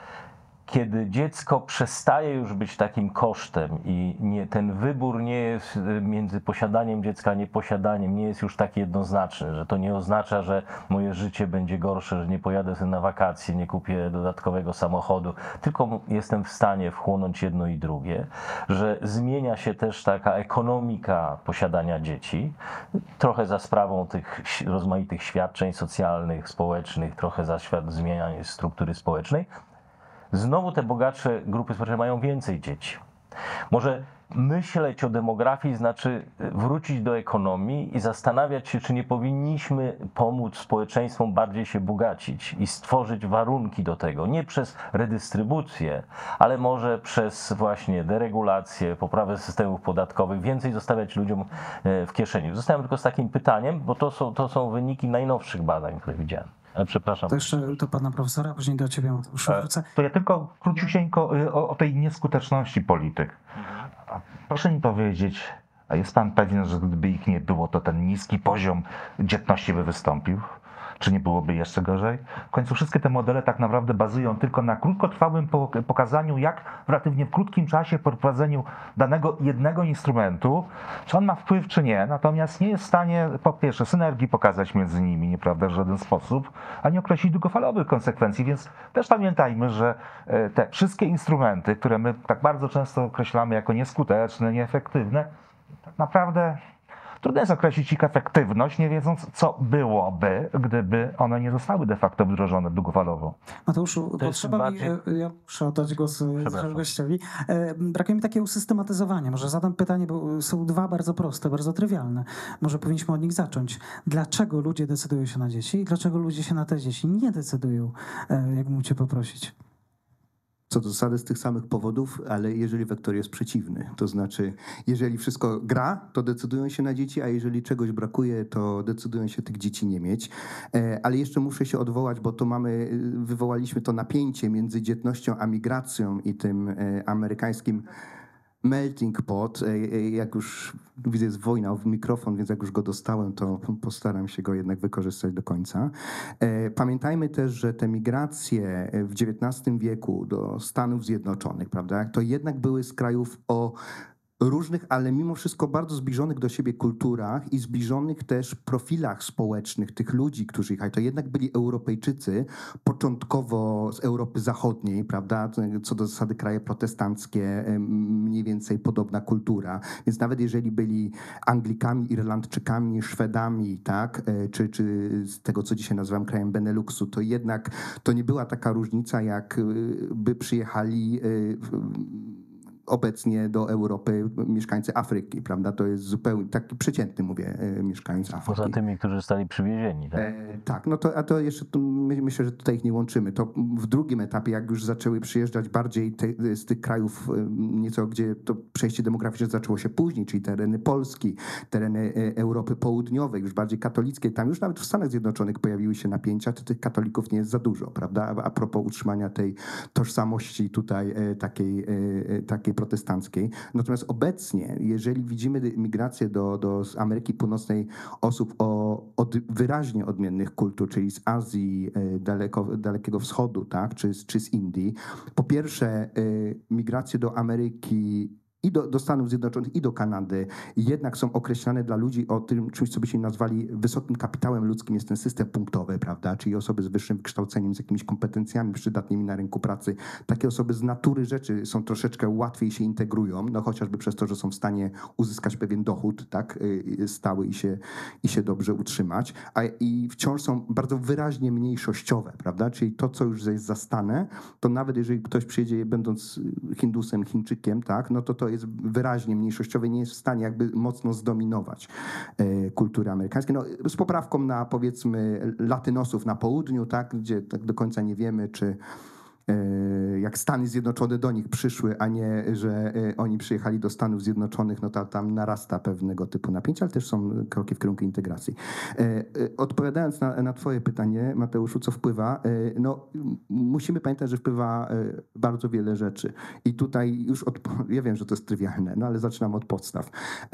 kiedy dziecko przestaje już być takim kosztem i nie, ten wybór nie jest między posiadaniem dziecka a nieposiadaniem, nie jest już taki jednoznaczny, że to nie oznacza, że moje życie będzie gorsze, że nie pojadę sobie na wakacje, nie kupię dodatkowego samochodu, tylko jestem w stanie wchłonąć jedno i drugie, że zmienia się też taka ekonomika posiadania dzieci, trochę za sprawą tych rozmaitych świadczeń socjalnych, społecznych, trochę za świat zmieniania struktury społecznej. Znowu te bogatsze grupy społeczne mają więcej dzieci. Może myśleć o demografii znaczy wrócić do ekonomii i zastanawiać się, czy nie powinniśmy pomóc społeczeństwom bardziej się bogacić i stworzyć warunki do tego. Nie przez redystrybucję, ale może przez właśnie deregulację, poprawę systemów podatkowych, więcej zostawiać ludziom w kieszeni. Zostałem tylko z takim pytaniem, bo to są, to są wyniki najnowszych badań, które widziałem. Ale przepraszam. To jeszcze do pana profesora, później do ciebie wrócę. To ja tylko króciusieńko o, o tej nieskuteczności polityk. Proszę mi powiedzieć, a jest pan pewien, że gdyby ich nie było, to ten niski poziom dzietności by wystąpił? Czy nie byłoby jeszcze gorzej? W końcu wszystkie te modele tak naprawdę bazują tylko na krótkotrwałym pokazaniu, jak w relatywnie w krótkim czasie po wprowadzeniu danego jednego instrumentu, czy on ma wpływ, czy nie. Natomiast nie jest w stanie, po pierwsze, synergii pokazać między nimi, nieprawda, w żaden sposób, ani określić długofalowych konsekwencji. Więc też pamiętajmy, że te wszystkie instrumenty, które my tak bardzo często określamy jako nieskuteczne, nieefektywne, tak naprawdę trudno jest określić ich efektywność, nie wiedząc, co byłoby, gdyby one nie zostały de facto wdrożone długofalowo. Mateuszu, potrzeba bardziej... mi, ja muszę oddać głos gościowi, brakuje mi takiego usystematyzowania. Może zadam pytanie, bo są dwa bardzo proste, bardzo trywialne. Może powinniśmy od nich zacząć. Dlaczego ludzie decydują się na dzieci i dlaczego ludzie się na te dzieci nie decydują, jak mógł cię poprosić? Co do zasady z tych samych powodów, ale jeżeli wektor jest przeciwny, to znaczy jeżeli wszystko gra, to decydują się na dzieci, a jeżeli czegoś brakuje, to decydują się tych dzieci nie mieć. Ale jeszcze muszę się odwołać, bo to mamy, wywołaliśmy to napięcie między dzietnością a migracją i tym amerykańskim melting pot. Jak już widzę, jest wojna w mikrofon, więc jak już go dostałem, to postaram się go jednak wykorzystać do końca. Pamiętajmy też, że te migracje w dziewiętnastym wieku do Stanów Zjednoczonych, prawda, to jednak były z krajów o różnych, ale mimo wszystko bardzo zbliżonych do siebie kulturach i zbliżonych też profilach społecznych tych ludzi, którzy jechali. To jednak byli Europejczycy, początkowo z Europy Zachodniej, prawda? Co do zasady kraje protestanckie, mniej więcej podobna kultura. Więc nawet jeżeli byli Anglikami, Irlandczykami, Szwedami, tak? Czy, czy z tego, co dzisiaj nazywam krajem Beneluxu, to jednak to nie była taka różnica, jak by przyjechali obecnie do Europy mieszkańcy Afryki, prawda? To jest zupełnie taki przeciętny, mówię, mieszkańcy Afryki. Poza tymi, którzy zostali przywiezieni, tak? E, tak, no to, a to jeszcze tu, my, myślę, że tutaj ich nie łączymy. To w drugim etapie, jak już zaczęły przyjeżdżać bardziej te, z tych krajów nieco, gdzie to przejście demograficzne zaczęło się później, czyli tereny Polski, tereny Europy Południowej, już bardziej katolickie, tam już nawet w Stanach Zjednoczonych pojawiły się napięcia, to tych katolików nie jest za dużo, prawda? A, a propos utrzymania tej tożsamości tutaj takiej, takiej protestanckiej. Natomiast obecnie, jeżeli widzimy migrację do, do z Ameryki Północnej osób o, od wyraźnie odmiennych kultur, czyli z Azji, daleko, Dalekiego Wschodu, tak, czy, czy z Indii, po pierwsze migracje do Ameryki i do, do Stanów Zjednoczonych, i do Kanady jednak są określane dla ludzi o tym czymś, co byśmy nazwali wysokim kapitałem ludzkim, jest ten system punktowy, prawda? Czyli osoby z wyższym wykształceniem, z jakimiś kompetencjami przydatnymi na rynku pracy. Takie osoby z natury rzeczy są troszeczkę łatwiej się integrują, no chociażby przez to, że są w stanie uzyskać pewien dochód, tak, stały i się, i się dobrze utrzymać, a i wciąż są bardzo wyraźnie mniejszościowe, prawda? Czyli to, co już jest zastane, to nawet jeżeli ktoś przyjedzie będąc Hindusem, Chińczykiem, tak, no to to jest wyraźnie mniejszościowe, nie jest w stanie jakby mocno zdominować e, kultury amerykańskiej. No, z poprawką na, powiedzmy, latynosów na południu, tak, gdzie tak do końca nie wiemy, czy jak Stany Zjednoczone do nich przyszły, a nie, że oni przyjechali do Stanów Zjednoczonych, no to tam narasta pewnego typu napięcie, ale też są kroki w kierunku integracji. Odpowiadając na, na twoje pytanie, Mateuszu, co wpływa? No, musimy pamiętać, że wpływa bardzo wiele rzeczy. I tutaj już, od, ja wiem, że to jest trywialne, no ale zaczynam od podstaw.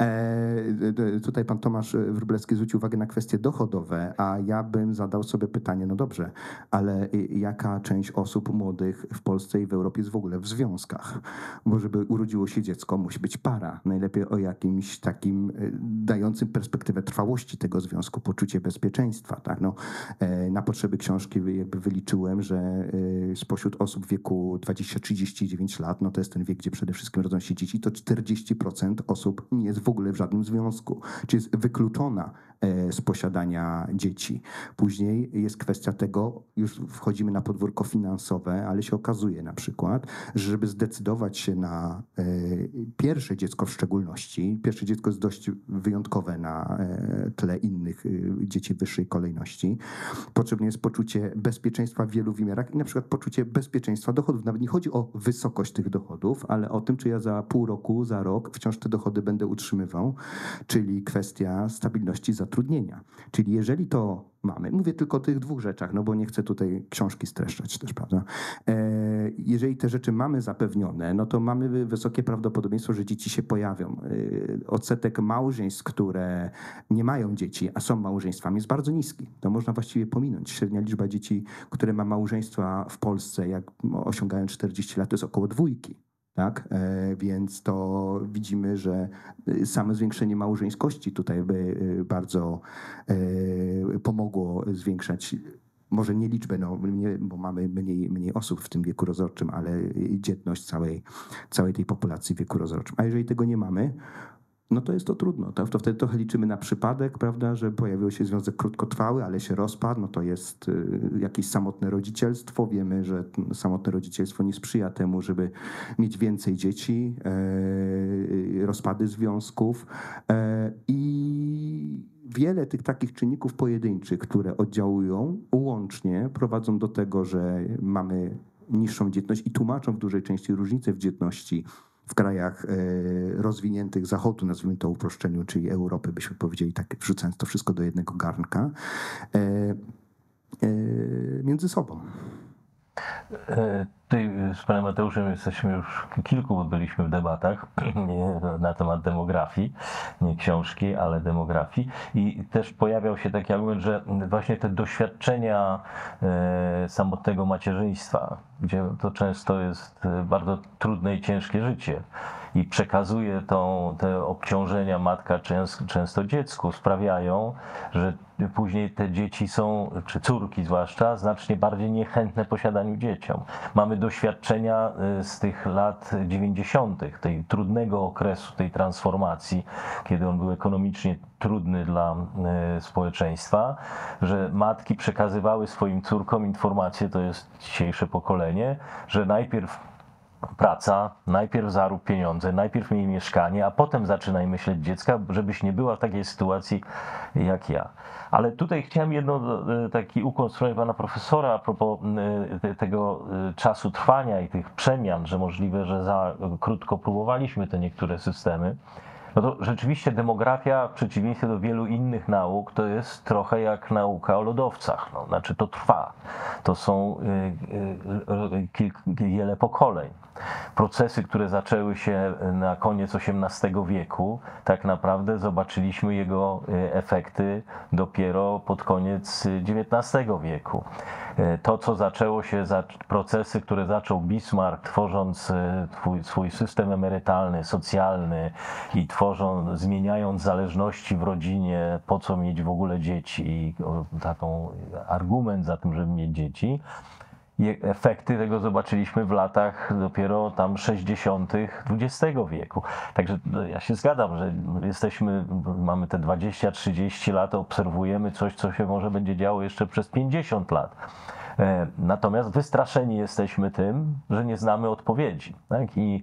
Tutaj pan Tomasz Wróblewski zwrócił uwagę na kwestie dochodowe, a ja bym zadał sobie pytanie, no dobrze, ale jaka część osób młodych w Polsce i w Europie jest w ogóle w związkach, bo żeby urodziło się dziecko, musi być para. Najlepiej o jakimś takim dającym perspektywę trwałości tego związku, poczucie bezpieczeństwa. Tak? No, na potrzeby książki jakby wyliczyłem, że spośród osób w wieku dwadzieścia trzydzieści dziewięć lat, no to jest ten wiek, gdzie przede wszystkim rodzą się dzieci, to czterdzieści procent osób nie jest w ogóle w żadnym związku, czyli jest wykluczona z posiadania dzieci. Później jest kwestia tego, już wchodzimy na podwórko finansowe, ale się okazuje na przykład, że żeby zdecydować się na e, pierwsze dziecko w szczególności, pierwsze dziecko jest dość wyjątkowe na e, tle innych e, dzieci wyższej kolejności, potrzebne jest poczucie bezpieczeństwa w wielu wymiarach i na przykład poczucie bezpieczeństwa dochodów. Nawet nie chodzi o wysokość tych dochodów, ale o tym, czy ja za pół roku, za rok wciąż te dochody będę utrzymywał, czyli kwestia stabilności zatrudnienia. Czyli jeżeli to mamy, mówię tylko o tych dwóch rzeczach, no bo nie chcę tutaj książki streszczać też, prawda? Jeżeli te rzeczy mamy zapewnione, no to mamy wysokie prawdopodobieństwo, że dzieci się pojawią. Odsetek małżeństw, które nie mają dzieci, a są małżeństwami, jest bardzo niski. To można właściwie pominąć. Średnia liczba dzieci, które ma małżeństwa w Polsce, jak osiągają czterdzieści lat, to jest około dwójki. Tak? E, więc to widzimy, że same zwiększenie małżeńskości tutaj by bardzo e, pomogło zwiększać, może nie liczbę, no, nie, bo mamy mniej, mniej osób w tym wieku rozrodczym, ale dzietność całej, całej tej populacji w wieku rozrodczym. A jeżeli tego nie mamy, no to jest to trudno. To, to wtedy trochę liczymy na przypadek, prawda, że pojawił się związek krótkotrwały, ale się rozpadł, no to jest y, jakieś samotne rodzicielstwo. Wiemy, że samotne rodzicielstwo nie sprzyja temu, żeby mieć więcej dzieci, e, rozpady związków e, i wiele tych takich czynników pojedynczych, które oddziałują, łącznie prowadzą do tego, że mamy niższą dzietność i tłumaczą w dużej części różnice w dzietności w krajach rozwiniętych Zachodu, nazwijmy to uproszczeniu, czyli Europy, byśmy powiedzieli, tak wrzucając to wszystko do jednego garnka, między sobą. Tutaj z panem Mateuszem jesteśmy już kilku, byliśmy w debatach nie, na temat demografii, nie książki, ale demografii i też pojawiał się taki argument, że właśnie te doświadczenia e, samotnego macierzyństwa, gdzie to często jest bardzo trudne i ciężkie życie i przekazuje tą, te obciążenia matka często, często dziecku, sprawiają, że później te dzieci są, czy córki zwłaszcza, znacznie bardziej niechętne posiadaniu dzieciom. Mamy doświadczenia z tych lat dziewięćdziesiątych, tej trudnego okresu, tej transformacji, kiedy on był ekonomicznie trudny dla społeczeństwa, że matki przekazywały swoim córkom informacje, to jest dzisiejsze pokolenie, że najpierw praca, najpierw zarób pieniądze, najpierw miej mieszkanie, a potem zaczynaj myśleć dziecka, żebyś nie była w takiej sytuacji jak ja. Ale tutaj chciałem jedno taki ukłon w stronę pana profesora a propos tego czasu trwania i tych przemian, że możliwe, że za krótko próbowaliśmy te niektóre systemy. No to rzeczywiście demografia w przeciwieństwie do wielu innych nauk to jest trochę jak nauka o lodowcach. No, znaczy to trwa. To są y, y, y, wiele pokoleń. procesy, które zaczęły się na koniec osiemnastego wieku, tak naprawdę zobaczyliśmy jego efekty dopiero pod koniec dziewiętnastego wieku. To, co zaczęło się, procesy, które zaczął Bismarck, tworząc swój, swój system emerytalny, socjalny i tworząc, zmieniając zależności w rodzinie, po co mieć w ogóle dzieci, i taką argument za tym, żeby mieć dzieci. I efekty tego zobaczyliśmy w latach dopiero tam sześćdziesiątych dwudziestego wieku. Także ja się zgadzam, że jesteśmy, mamy te dwadzieścia trzydzieści lat, obserwujemy coś, co się może będzie działo jeszcze przez pięćdziesiąt lat. Natomiast wystraszeni jesteśmy tym, że nie znamy odpowiedzi. Tak? I,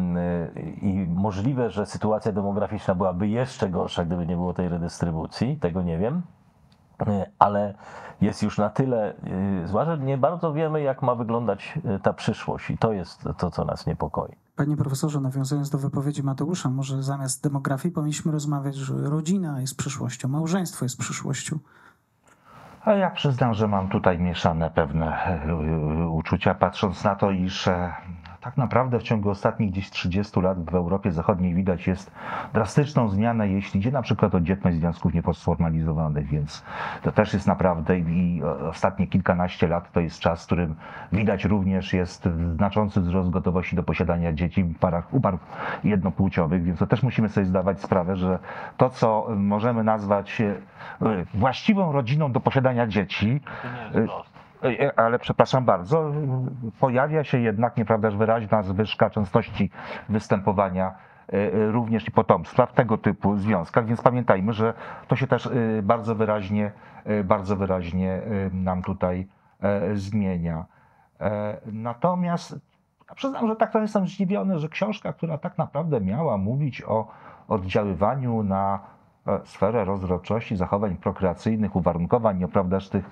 I możliwe, że sytuacja demograficzna byłaby jeszcze gorsza, gdyby nie było tej redystrybucji, tego nie wiem. Ale jest już na tyle zła, że nie bardzo wiemy, jak ma wyglądać ta przyszłość, i to jest to, co nas niepokoi. Panie profesorze, nawiązując do wypowiedzi Mateusza, może zamiast demografii powinniśmy rozmawiać, że rodzina jest przyszłością, małżeństwo jest przyszłością. A ja przyznam, że mam tutaj mieszane pewne uczucia, patrząc na to, iż tak naprawdę w ciągu ostatnich gdzieś trzydziestu lat w Europie Zachodniej widać jest drastyczną zmianę, jeśli idzie na przykład o dzietność związków nieformalizowanych, więc to też jest naprawdę, i ostatnie kilkanaście lat to jest czas, w którym widać również jest znaczący wzrost gotowości do posiadania dzieci w parach, u par jednopłciowych, więc to też musimy sobie zdawać sprawę, że to, co możemy nazwać właściwą rodziną do posiadania dzieci, ale przepraszam bardzo, pojawia się jednak, nieprawdaż, wyraźna zwyżka częstości występowania również i potomstwa w tego typu związkach, więc pamiętajmy, że to się też bardzo wyraźnie, bardzo wyraźnie nam tutaj zmienia. Natomiast ja przyznam, że tak trochę jestem zdziwiony, że książka, która tak naprawdę miała mówić o oddziaływaniu na sferę rozrodczości, zachowań prokreacyjnych, uwarunkowań, nieprawdaż, tych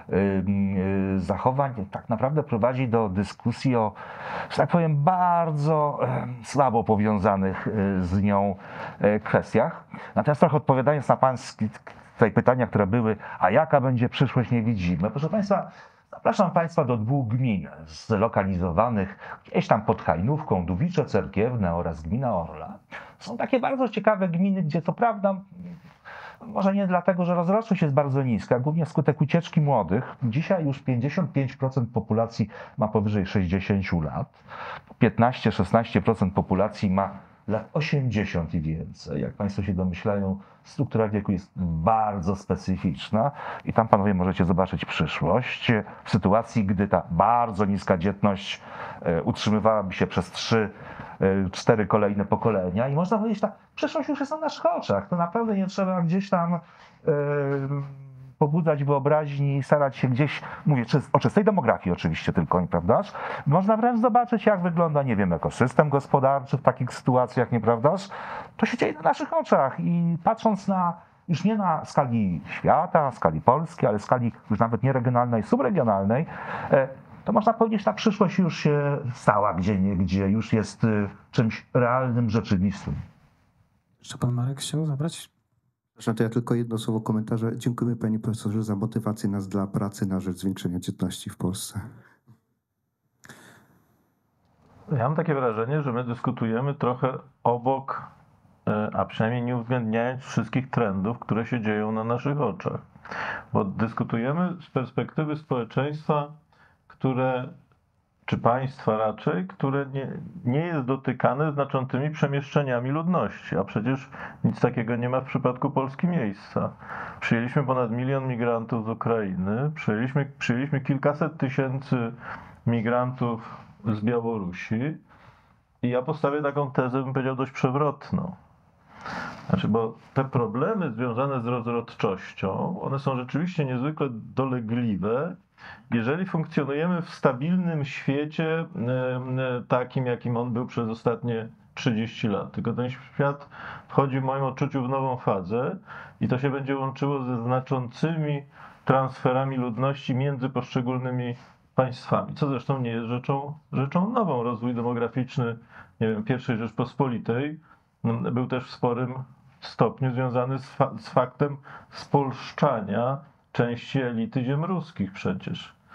zachowań, tak naprawdę prowadzi do dyskusji o, że tak powiem, bardzo słabo powiązanych z nią kwestiach. Natomiast trochę odpowiadając na pańskie tutaj pytania, które były, a jaka będzie przyszłość, nie widzimy. Proszę Państwa, zapraszam Państwa do dwóch gmin zlokalizowanych gdzieś tam pod Hajnówką, Dubicze Cerkiewne oraz gmina Orla. Są takie bardzo ciekawe gminy, gdzie co prawda, może nie dlatego, że rozrodczość jest bardzo niska, głównie wskutek ucieczki młodych. Dzisiaj już pięćdziesiąt pięć procent populacji ma powyżej sześćdziesięciu lat. piętnaście do szesnastu procent populacji ma lat osiemdziesiąt i więcej. Jak Państwo się domyślają, struktura wieku jest bardzo specyficzna i tam, panowie, możecie zobaczyć przyszłość w sytuacji, gdy ta bardzo niska dzietność utrzymywałaby się przez trzy cztery kolejne pokolenia i można powiedzieć, ta przyszłość już jest na naszych oczach. To naprawdę nie trzeba gdzieś tam yy, pobudzać wyobraźni i starać się gdzieś, mówię, czy, o czystej demografii oczywiście tylko, nieprawdaż? Można wręcz zobaczyć, jak wygląda, nie wiem, ekosystem gospodarczy w takich sytuacjach, nieprawdaż? To się dzieje na naszych oczach i patrząc na, już nie na skali świata, skali Polski, ale skali już nawet nie regionalnej, subregionalnej, yy, to można powiedzieć, ta przyszłość już się stała gdzieniegdzie, już jest czymś realnym, rzeczywistym. Jeszcze pan Marek chciał zabrać? Przepraszam, to ja tylko jedno słowo komentarza. Dziękujemy, panie profesorze, za motywację nas dla pracy na rzecz zwiększenia dzietności w Polsce. Ja mam takie wrażenie, że my dyskutujemy trochę obok, a przynajmniej nie uwzględniając wszystkich trendów, które się dzieją na naszych oczach. Bo dyskutujemy z perspektywy społeczeństwa, które, czy państwa raczej, które nie, nie jest dotykane znaczącymi przemieszczeniami ludności, a przecież nic takiego nie ma w przypadku Polski miejsca. Przyjęliśmy ponad milion migrantów z Ukrainy, przyjęliśmy, przyjęliśmy kilkaset tysięcy migrantów z Białorusi i ja postawię taką tezę, bym powiedział, dość przewrotną. Znaczy, bo te problemy związane z rozrodczością, one są rzeczywiście niezwykle dolegliwe, jeżeli funkcjonujemy w stabilnym świecie, takim jakim on był przez ostatnie trzydzieści lat. Tylko ten świat wchodzi w moim odczuciu w nową fazę i to się będzie łączyło ze znaczącymi transferami ludności między poszczególnymi państwami, co zresztą nie jest rzeczą, rzeczą nową. Rozwój demograficzny, nie wiem, pierwszej Rzeczpospolitej był też w sporym stopniu związany z, fa z faktem spolszczania części elity ziem ruskich przecież.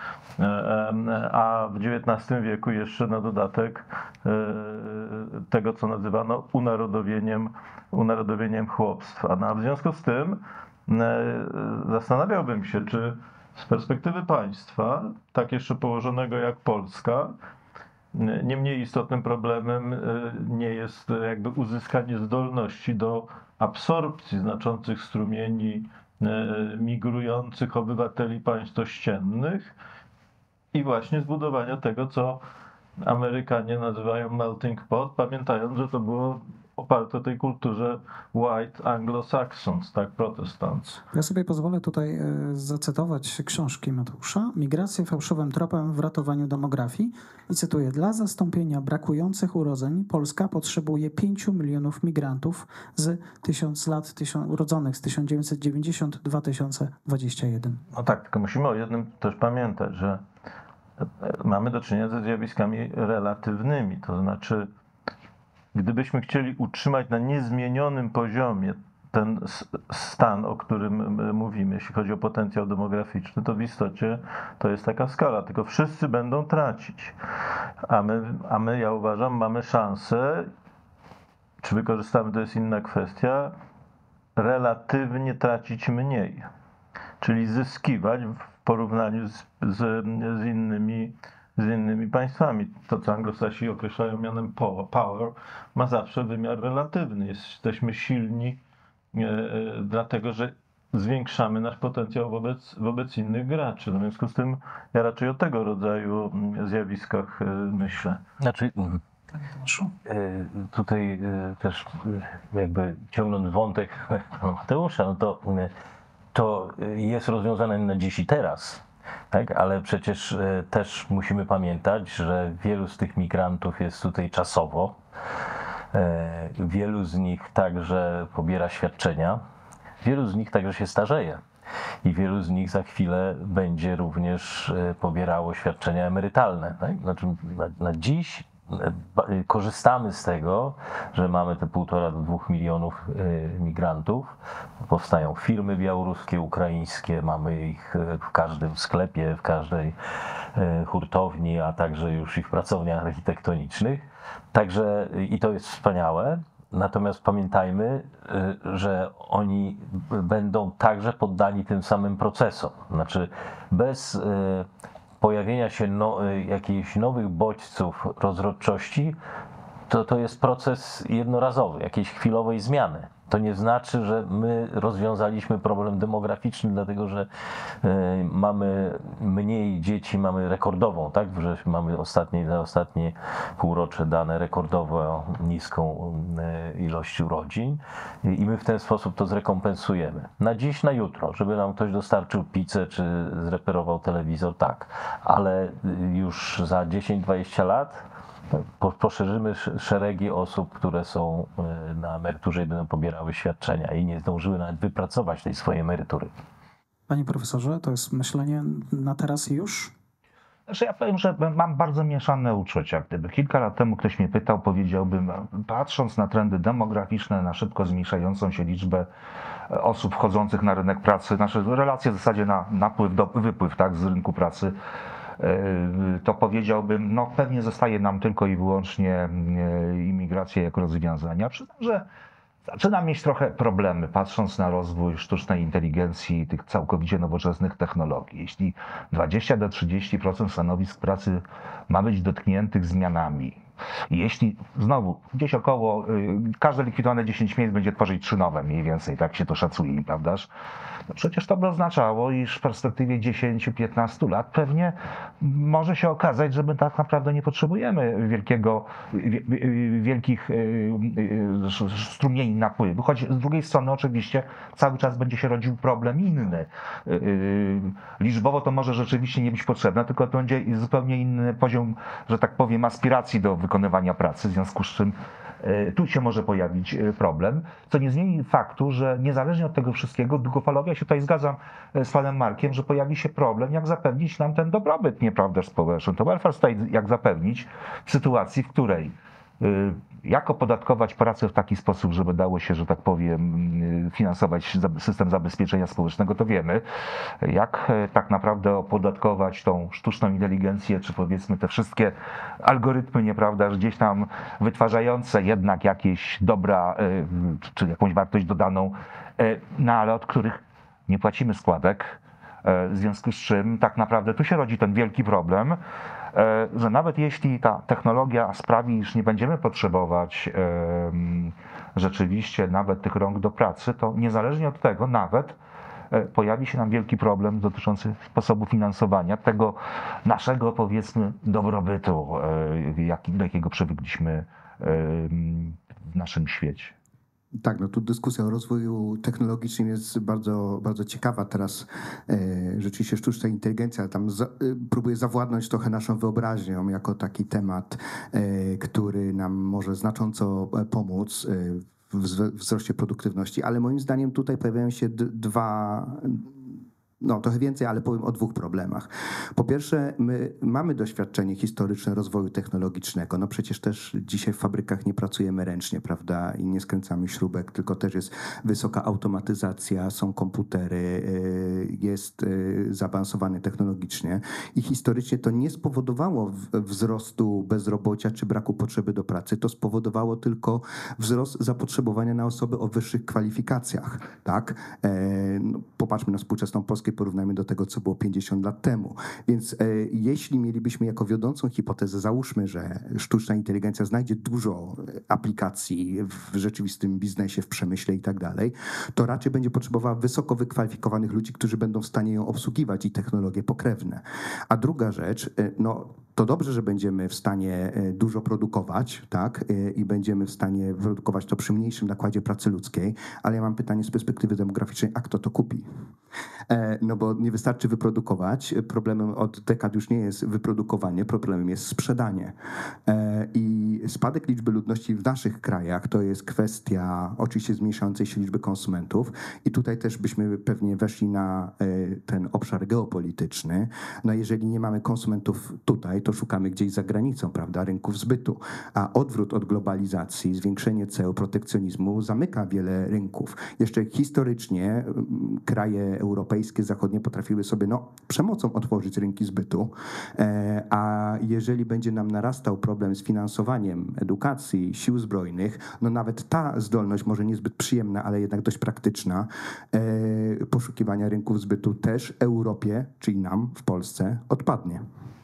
a w dziewiętnastym wieku jeszcze na dodatek tego, co nazywano unarodowieniem, unarodowieniem chłopstwa. No, a w związku z tym zastanawiałbym się, czy z perspektywy państwa, tak jeszcze położonego jak Polska, nie mniej istotnym problemem nie jest jakby uzyskanie zdolności do absorpcji znaczących strumieni migrujących obywateli państw ościennych i właśnie zbudowania tego, co Amerykanie nazywają melting pot, pamiętając, że to było oparte o tej kulturze white Anglo-Saxons, tak, Protestants. Ja sobie pozwolę tutaj e, zacytować książki Mateusza. Migracje fałszywym tropem w ratowaniu demografii. I cytuję. Dla zastąpienia brakujących urodzeń Polska potrzebuje pięciu milionów migrantów z tysiąc lat tysiąc, urodzonych z tysiąc dziewięćset dziewięćdziesiąt do dwa tysiące dwudziestego pierwszego. No tak, tylko musimy o jednym też pamiętać, że mamy do czynienia ze zjawiskami relatywnymi, to znaczy gdybyśmy chcieli utrzymać na niezmienionym poziomie ten stan, o którym mówimy, jeśli chodzi o potencjał demograficzny, to w istocie to jest taka skala, tylko wszyscy będą tracić. A my, a my ja uważam, mamy szansę, czy wykorzystamy, to jest inna kwestia, relatywnie tracić mniej, czyli zyskiwać w porównaniu z, z, z innymi z innymi państwami. To, co Anglosasi określają mianem power, ma zawsze wymiar relatywny. Jesteśmy silni e, e, dlatego, że zwiększamy nasz potencjał wobec, wobec innych graczy. No w związku z tym ja raczej o tego rodzaju zjawiskach e, myślę. Znaczy, tutaj też jakby ciągnąc wątek Mateusza, no to, to jest rozwiązane na dziś i teraz. Tak, ale przecież też musimy pamiętać, że wielu z tych migrantów jest tutaj czasowo. Wielu z nich także pobiera świadczenia. Wielu z nich także się starzeje. I wielu z nich za chwilę będzie również pobierało świadczenia emerytalne. Tak? Znaczy na, na dziś korzystamy z tego, że mamy te półtora do dwóch milionów migrantów. Powstają firmy białoruskie, ukraińskie, mamy ich w każdym sklepie, w każdej hurtowni, a także już i w pracowniach architektonicznych. Także i to jest wspaniałe. Natomiast pamiętajmy, że oni będą także poddani tym samym procesom. Znaczy bez pojawienia się no, jakichś nowych bodźców rozrodczości, to, to jest proces jednorazowy, jakiejś chwilowej zmiany. To nie znaczy, że my rozwiązaliśmy problem demograficzny, dlatego że y, mamy mniej dzieci, mamy rekordową, tak? Że mamy ostatnie, za ostatnie półrocze dane rekordowo niską y, ilość urodzin i my w ten sposób to zrekompensujemy. Na dziś, na jutro, żeby nam ktoś dostarczył pizzę czy zreperował telewizor, tak, ale już za dziesięć dwadzieścia lat poszerzymy szeregi osób, które są na emeryturze i będą pobierały świadczenia i nie zdążyły nawet wypracować tej swojej emerytury. Panie profesorze, to jest myślenie na teraz i już? Znaczy ja powiem, że mam bardzo mieszane uczucia. Gdyby kilka lat temu ktoś mnie pytał, powiedziałbym, patrząc na trendy demograficzne, na szybko zmniejszającą się liczbę osób wchodzących na rynek pracy, nasze relacje w zasadzie na napływ, do, wypływ tak, z rynku pracy, to powiedziałbym, no pewnie zostaje nam tylko i wyłącznie imigracja jako rozwiązania. Przyznam, że zaczynam mieć trochę problemy, patrząc na rozwój sztucznej inteligencji i tych całkowicie nowoczesnych technologii. Jeśli dwadzieścia do trzydziestu procent stanowisk pracy ma być dotkniętych zmianami, i jeśli znowu gdzieś około, każde likwidowane dziesięć miejsc będzie tworzyć trzy nowe mniej więcej, tak się to szacuje, prawdaż? No przecież to by oznaczało, iż w perspektywie dziesięciu do piętnastu lat pewnie może się okazać, że my tak naprawdę nie potrzebujemy wielkiego, wielkich strumieni napływu, choć z drugiej strony oczywiście cały czas będzie się rodził problem inny. Liczbowo to może rzeczywiście nie być potrzebne, tylko to będzie zupełnie inny poziom, że tak powiem, aspiracji do wykonywania pracy, w związku z czym tu się może pojawić problem, co nie zmieni faktu, że niezależnie od tego wszystkiego, długofalowo, ja się tutaj zgadzam z panem Markiem, że pojawi się problem, jak zapewnić nam ten dobrobyt, nieprawdaż, społeczny, to welfare state, jak zapewnić w sytuacji, w której jak opodatkować pracę w taki sposób, żeby dało się, że tak powiem, finansować system zabezpieczenia społecznego, to wiemy. Jak tak naprawdę opodatkować tą sztuczną inteligencję, czy powiedzmy te wszystkie algorytmy, nieprawda, gdzieś tam wytwarzające jednak jakieś dobra, czy jakąś wartość dodaną, no ale od których nie płacimy składek, w związku z czym tak naprawdę tu się rodzi ten wielki problem, że nawet jeśli ta technologia sprawi, iż nie będziemy potrzebować rzeczywiście nawet tych rąk do pracy, to niezależnie od tego nawet pojawi się nam wielki problem dotyczący sposobu finansowania tego naszego, powiedzmy, dobrobytu, do jakiego przywykliśmy w naszym świecie. Tak, no tu dyskusja o rozwoju technologicznym jest bardzo, bardzo ciekawa. Teraz e, rzeczywiście sztuczna inteligencja tam za, e, próbuje zawładnąć trochę naszą wyobraźnią jako taki temat, e, który nam może znacząco pomóc e, w wzroście produktywności, ale moim zdaniem tutaj pojawiają się d- dwa... No, trochę więcej, ale powiem o dwóch problemach. Po pierwsze, my mamy doświadczenie historyczne rozwoju technologicznego. No przecież też dzisiaj w fabrykach nie pracujemy ręcznie, prawda, i nie skręcamy śrubek, tylko też jest wysoka automatyzacja, są komputery, jest zaawansowany technologicznie i historycznie to nie spowodowało wzrostu bezrobocia czy braku potrzeby do pracy. To spowodowało tylko wzrost zapotrzebowania na osoby o wyższych kwalifikacjach, tak? No, popatrzmy na współczesną Polskę, porównajmy do tego, co było pięćdziesiąt lat temu. Więc e, jeśli mielibyśmy jako wiodącą hipotezę, załóżmy, że sztuczna inteligencja znajdzie dużo aplikacji w rzeczywistym biznesie, w przemyśle i tak dalej, to raczej będzie potrzebowała wysoko wykwalifikowanych ludzi, którzy będą w stanie ją obsługiwać i technologie pokrewne. A druga rzecz, e, no to dobrze, że będziemy w stanie dużo produkować, tak, i będziemy w stanie produkować to przy mniejszym nakładzie pracy ludzkiej, ale ja mam pytanie z perspektywy demograficznej, a kto to kupi? No bo nie wystarczy wyprodukować, problemem od dekad już nie jest wyprodukowanie, problemem jest sprzedanie. I spadek liczby ludności w naszych krajach to jest kwestia oczywiście zmniejszającej się liczby konsumentów i tutaj też byśmy pewnie weszli na ten obszar geopolityczny. No jeżeli nie mamy konsumentów tutaj, to szukamy gdzieś za granicą, prawda, rynków zbytu. A odwrót od globalizacji, zwiększenie ceł, protekcjonizmu zamyka wiele rynków. Jeszcze historycznie kraje europejskie, zachodnie potrafiły sobie no, przemocą otworzyć rynki zbytu, a jeżeli będzie nam narastał problem z finansowaniem edukacji, sił zbrojnych, no nawet ta zdolność, może niezbyt przyjemna, ale jednak dość praktyczna, poszukiwania rynków zbytu też Europie, czyli nam w Polsce, odpadnie.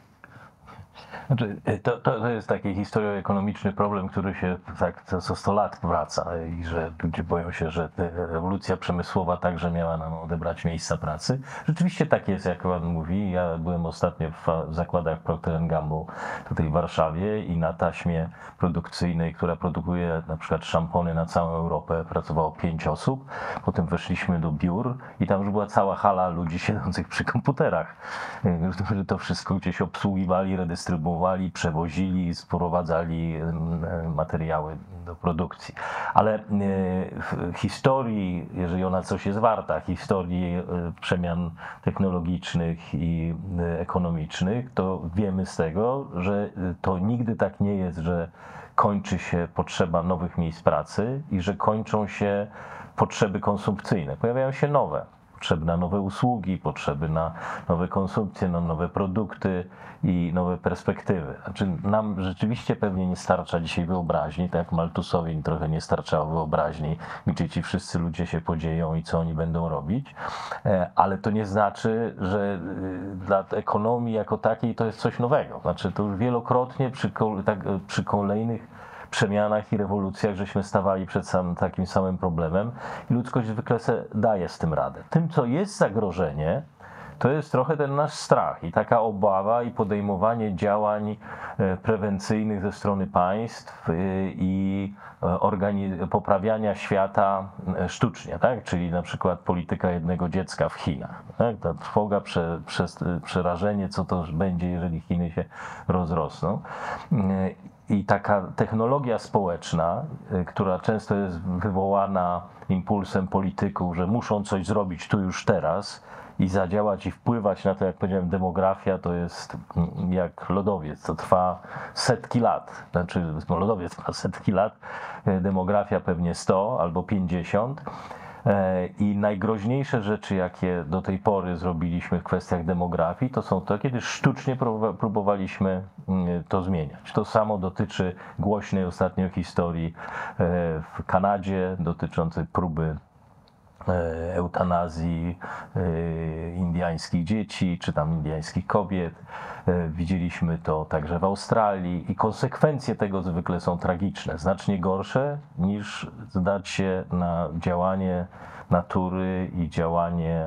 Znaczy, to, to, to jest taki historioekonomiczny problem, który się tak co sto lat wraca i że ludzie boją się, że rewolucja przemysłowa także miała nam odebrać miejsca pracy. Rzeczywiście tak jest, jak pan mówi. Ja byłem ostatnio w zakładach Procter and Gamble tutaj w Warszawie i na taśmie produkcyjnej, która produkuje na przykład szampony na całą Europę, pracowało pięć osób. Potem weszliśmy do biur i tam już była cała hala ludzi siedzących przy komputerach, którzy to wszystko gdzieś obsługiwali, redystrybuowali, przewozili, sprowadzali materiały do produkcji. Ale w historii, jeżeli ona coś jest warta, historii przemian technologicznych i ekonomicznych, to wiemy z tego, że to nigdy tak nie jest, że kończy się potrzeba nowych miejsc pracy i że kończą się potrzeby konsumpcyjne. Pojawiają się nowe. Potrzeby na nowe usługi, potrzeby na nowe konsumpcje, na nowe produkty i nowe perspektywy. Znaczy nam rzeczywiście pewnie nie starcza dzisiaj wyobraźni, tak jak Malthusowi trochę nie starczało wyobraźni, gdzie ci wszyscy ludzie się podzieją i co oni będą robić, ale to nie znaczy, że dla ekonomii jako takiej to jest coś nowego. Znaczy to już wielokrotnie przy, tak, przy kolejnych przemianach i rewolucjach, żeśmy stawali przed sam, takim samym problemem i ludzkość zwykle se daje z tym radę. Tym, co jest zagrożenie, to jest trochę ten nasz strach i taka obawa i podejmowanie działań prewencyjnych ze strony państw i organiz- poprawiania świata sztucznie, tak? Czyli na przykład polityka jednego dziecka w Chinach. Tak? Ta trwoga, prze, prze, przerażenie, co to będzie, jeżeli Chiny się rozrosną. I taka technologia społeczna, która często jest wywołana impulsem polityków, że muszą coś zrobić tu już teraz i zadziałać i wpływać na to, jak powiedziałem, demografia to jest jak lodowiec, to trwa setki lat. Znaczy, no, lodowiec trwa setki lat, demografia pewnie sto albo pięćdziesiąt. I najgroźniejsze rzeczy, jakie do tej pory zrobiliśmy w kwestiach demografii, to są to, kiedy sztucznie próbowaliśmy to zmieniać. To samo dotyczy głośnej ostatnio historii w Kanadzie dotyczącej próby eutanazji indyjskich dzieci, czy tam indyjskich kobiet. Widzieliśmy to także w Australii i konsekwencje tego zwykle są tragiczne, znacznie gorsze niż zdać się na działanie natury i działanie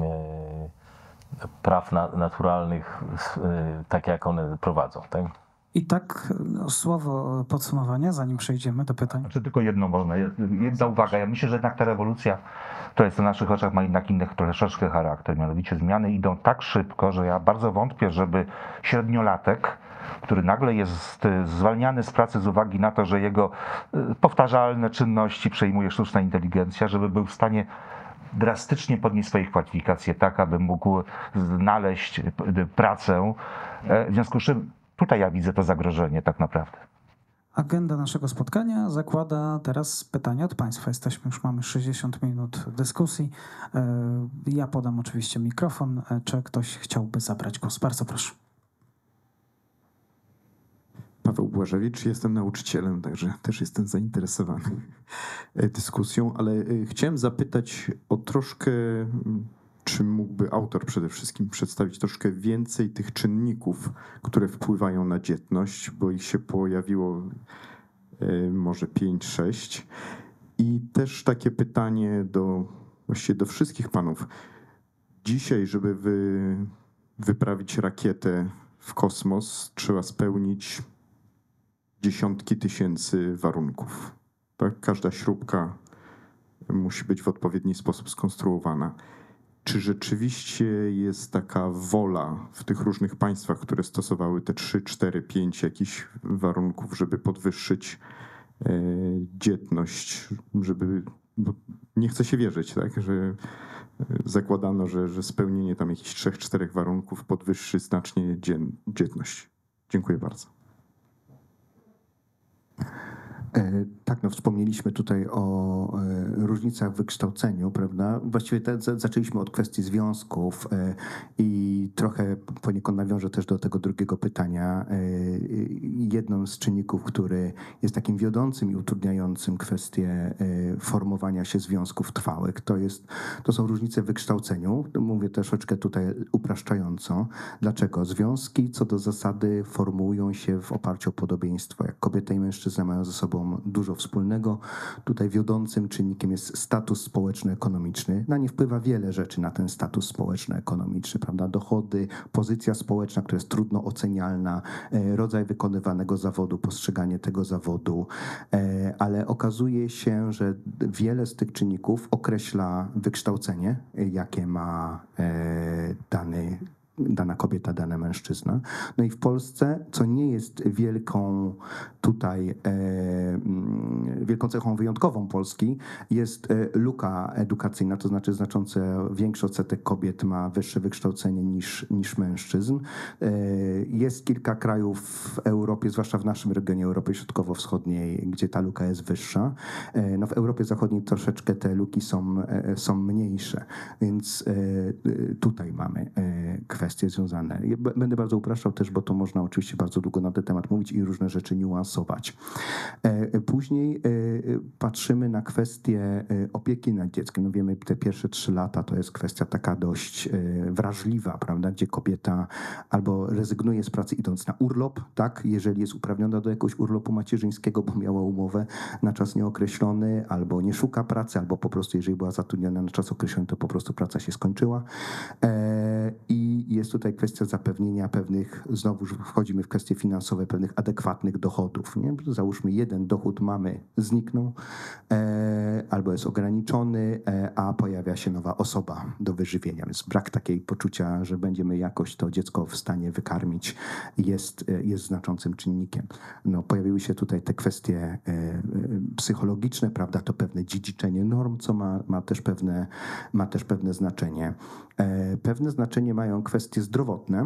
praw naturalnych, tak jak one prowadzą. Tak? I tak no, słowo podsumowania, zanim przejdziemy do pytań. Znaczy tylko jedno można, jedna uwaga. Ja myślę, że jednak ta rewolucja, która jest na naszych oczach, ma jednak inny troszeczkę charakter. Mianowicie zmiany idą tak szybko, że ja bardzo wątpię, żeby średniolatek, który nagle jest zwalniany z pracy z uwagi na to, że jego powtarzalne czynności przejmuje sztuczna inteligencja, żeby był w stanie drastycznie podnieść swoje kwalifikacje tak, aby mógł znaleźć pracę. W związku z czym tutaj ja widzę to zagrożenie tak naprawdę. Agenda naszego spotkania zakłada teraz pytania od Państwa. Jesteśmy, już mamy sześćdziesiąt minut dyskusji. Ja podam oczywiście mikrofon. Czy ktoś chciałby zabrać głos? Bardzo proszę. Paweł Błażewicz, jestem nauczycielem, także też jestem zainteresowany dyskusją, ale chciałem zapytać o troszkę, czy mógłby autor przede wszystkim przedstawić troszkę więcej tych czynników, które wpływają na dzietność, bo ich się pojawiło może pięć, sześć. I też takie pytanie do, właściwie do wszystkich panów. Dzisiaj, żeby wy, wyprawić rakietę w kosmos, trzeba spełnić dziesiątki tysięcy warunków. Tak? Każda śrubka musi być w odpowiedni sposób skonstruowana. Czy rzeczywiście jest taka wola w tych różnych państwach, które stosowały te trzy, cztery, pięć jakichś warunków, żeby podwyższyć e, dzietność, żeby... Bo nie chce się wierzyć, tak, że zakładano, że, że spełnienie tam jakichś trzech, czterech warunków podwyższy znacznie dzien, dzietność. Dziękuję bardzo. Tak, no wspomnieliśmy tutaj o różnicach w wykształceniu, prawda? Właściwie te, zaczęliśmy od kwestii związków i trochę poniekąd nawiążę też do tego drugiego pytania. Jedną z czynników, który jest takim wiodącym i utrudniającym kwestię formowania się związków trwałych, to, jest, to są różnice w wykształceniu. Mówię troszeczkę tutaj upraszczająco. Dlaczego? Związki co do zasady formują się w oparciu o podobieństwo. Jak kobieta i mężczyzna mają ze sobą dużo wspólnego. Tutaj wiodącym czynnikiem jest status społeczno-ekonomiczny. Na nie wpływa wiele rzeczy, na ten status społeczno-ekonomiczny, prawda? Dochody, pozycja społeczna, która jest trudno ocenialna, rodzaj wykonywanego zawodu, postrzeganie tego zawodu, ale okazuje się, że wiele z tych czynników określa wykształcenie, jakie ma dany dana kobieta, dany mężczyzna. No i w Polsce, co nie jest wielką tutaj, e, wielką cechą wyjątkową Polski, jest luka edukacyjna, to znaczy znacząco większy odsetek kobiet ma wyższe wykształcenie niż, niż mężczyzn. E, jest kilka krajów w Europie, zwłaszcza w naszym regionie Europy Środkowo-Wschodniej, gdzie ta luka jest wyższa. E, no w Europie Zachodniej troszeczkę te luki są, e, są mniejsze, więc e, tutaj mamy e, kwestie związane. Będę bardzo upraszczał też, bo to można oczywiście bardzo długo na ten temat mówić i różne rzeczy niuansować. Później patrzymy na kwestię opieki nad dzieckiem. No wiemy, te pierwsze trzy lata to jest kwestia taka dość wrażliwa, prawda, gdzie kobieta albo rezygnuje z pracy idąc na urlop, tak, jeżeli jest uprawniona do jakiegoś urlopu macierzyńskiego, bo miała umowę na czas nieokreślony, albo nie szuka pracy, albo po prostu jeżeli była zatrudniona na czas określony, to po prostu praca się skończyła. I jest tutaj kwestia zapewnienia pewnych, znowu wchodzimy w kwestie finansowe, pewnych adekwatnych dochodów. Nie? Załóżmy, jeden dochód mamy zniknął e, albo jest ograniczony, e, a pojawia się nowa osoba do wyżywienia. Więc brak takiej poczucia, że będziemy jakoś to dziecko w stanie wykarmić, jest, e, jest znaczącym czynnikiem. No, pojawiły się tutaj te kwestie e, e, psychologiczne, prawda, to pewne dziedziczenie norm, co ma, ma, też, pewne, ma też pewne znaczenie. E, pewne znaczenie mają kwestie zdrowotne,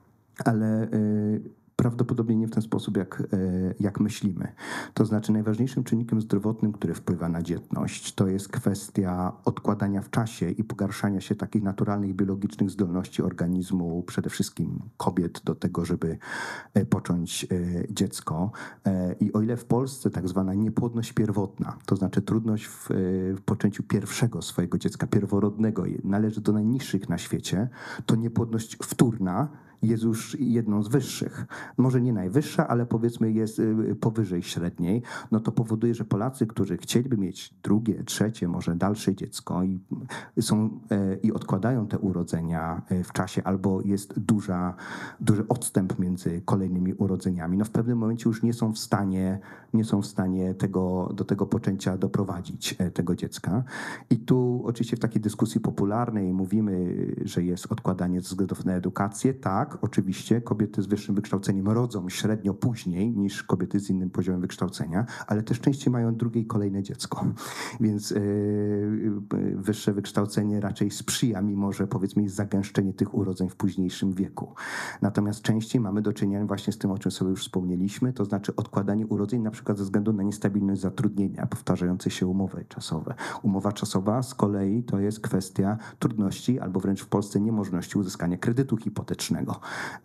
ale e, prawdopodobnie nie w ten sposób, jak, jak myślimy. To znaczy najważniejszym czynnikiem zdrowotnym, który wpływa na dzietność, to jest kwestia odkładania w czasie i pogarszania się takich naturalnych, biologicznych zdolności organizmu, przede wszystkim kobiet, do tego, żeby począć dziecko. I o ile w Polsce tak zwana niepłodność pierwotna, to znaczy trudność w, w poczęciu pierwszego swojego dziecka, pierworodnego, należy do najniższych na świecie, to niepłodność wtórna jest już jedną z wyższych. Może nie najwyższa, ale powiedzmy jest powyżej średniej. No to powoduje, że Polacy, którzy chcieliby mieć drugie, trzecie, może dalsze dziecko i, są, i odkładają te urodzenia w czasie, albo jest duża, duży odstęp między kolejnymi urodzeniami, no w pewnym momencie już nie są w stanie, nie są w stanie tego, do tego poczęcia doprowadzić tego dziecka. I tu oczywiście w takiej dyskusji popularnej mówimy, że jest odkładanie ze względów na edukację. Tak, oczywiście kobiety z wyższym wykształceniem rodzą średnio później niż kobiety z innym poziomem wykształcenia, ale też częściej mają drugie i kolejne dziecko. Więc yy, wyższe wykształcenie raczej sprzyja, mimo że powiedzmy jest zagęszczenie tych urodzeń w późniejszym wieku. Natomiast częściej mamy do czynienia właśnie z tym, o czym sobie już wspomnieliśmy, to znaczy odkładanie urodzeń na przykład ze względu na niestabilność zatrudnienia, powtarzające się umowy czasowe. Umowa czasowa z kolei to jest kwestia trudności albo wręcz w Polsce niemożności uzyskania kredytu hipotecznego.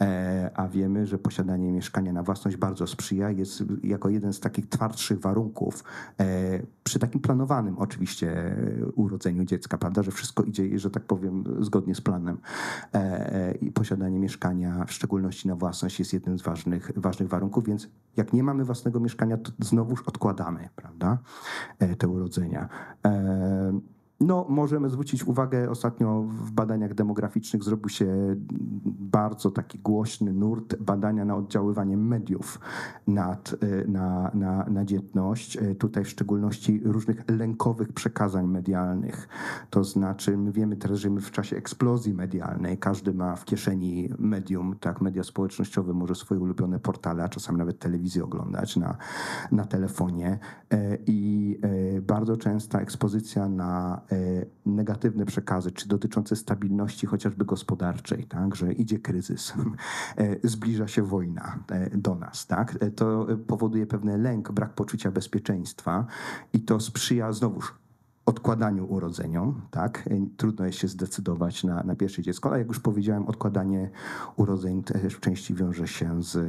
A wiemy, że posiadanie mieszkania na własność bardzo sprzyja, jest jako jeden z takich twardszych warunków przy takim planowanym oczywiście urodzeniu dziecka, prawda, że wszystko idzie, że tak powiem, zgodnie z planem. I posiadanie mieszkania, w szczególności na własność, jest jednym z ważnych, ważnych warunków, więc jak nie mamy własnego mieszkania, to znowuż odkładamy, prawda, te urodzenia. No, możemy zwrócić uwagę, ostatnio w badaniach demograficznych zrobił się bardzo taki głośny nurt badania na oddziaływanie mediów nad, na, na, na dzietność. Tutaj w szczególności różnych lękowych przekazań medialnych. To znaczy, my wiemy teraz, że my w czasie eksplozji medialnej każdy ma w kieszeni medium, tak, media społecznościowe, może swoje ulubione portale, a czasami nawet telewizję oglądać na, na telefonie. I bardzo częsta ekspozycja na negatywne przekazy, czy dotyczące stabilności chociażby gospodarczej, tak, że idzie kryzys, zbliża się wojna do nas, tak, to powoduje pewien lęk, brak poczucia bezpieczeństwa i to sprzyja znowuż odkładaniu urodzeniom, tak? Trudno jest się zdecydować na, na pierwsze dziecko, ale jak już powiedziałem, odkładanie urodzeń też w części wiąże się z,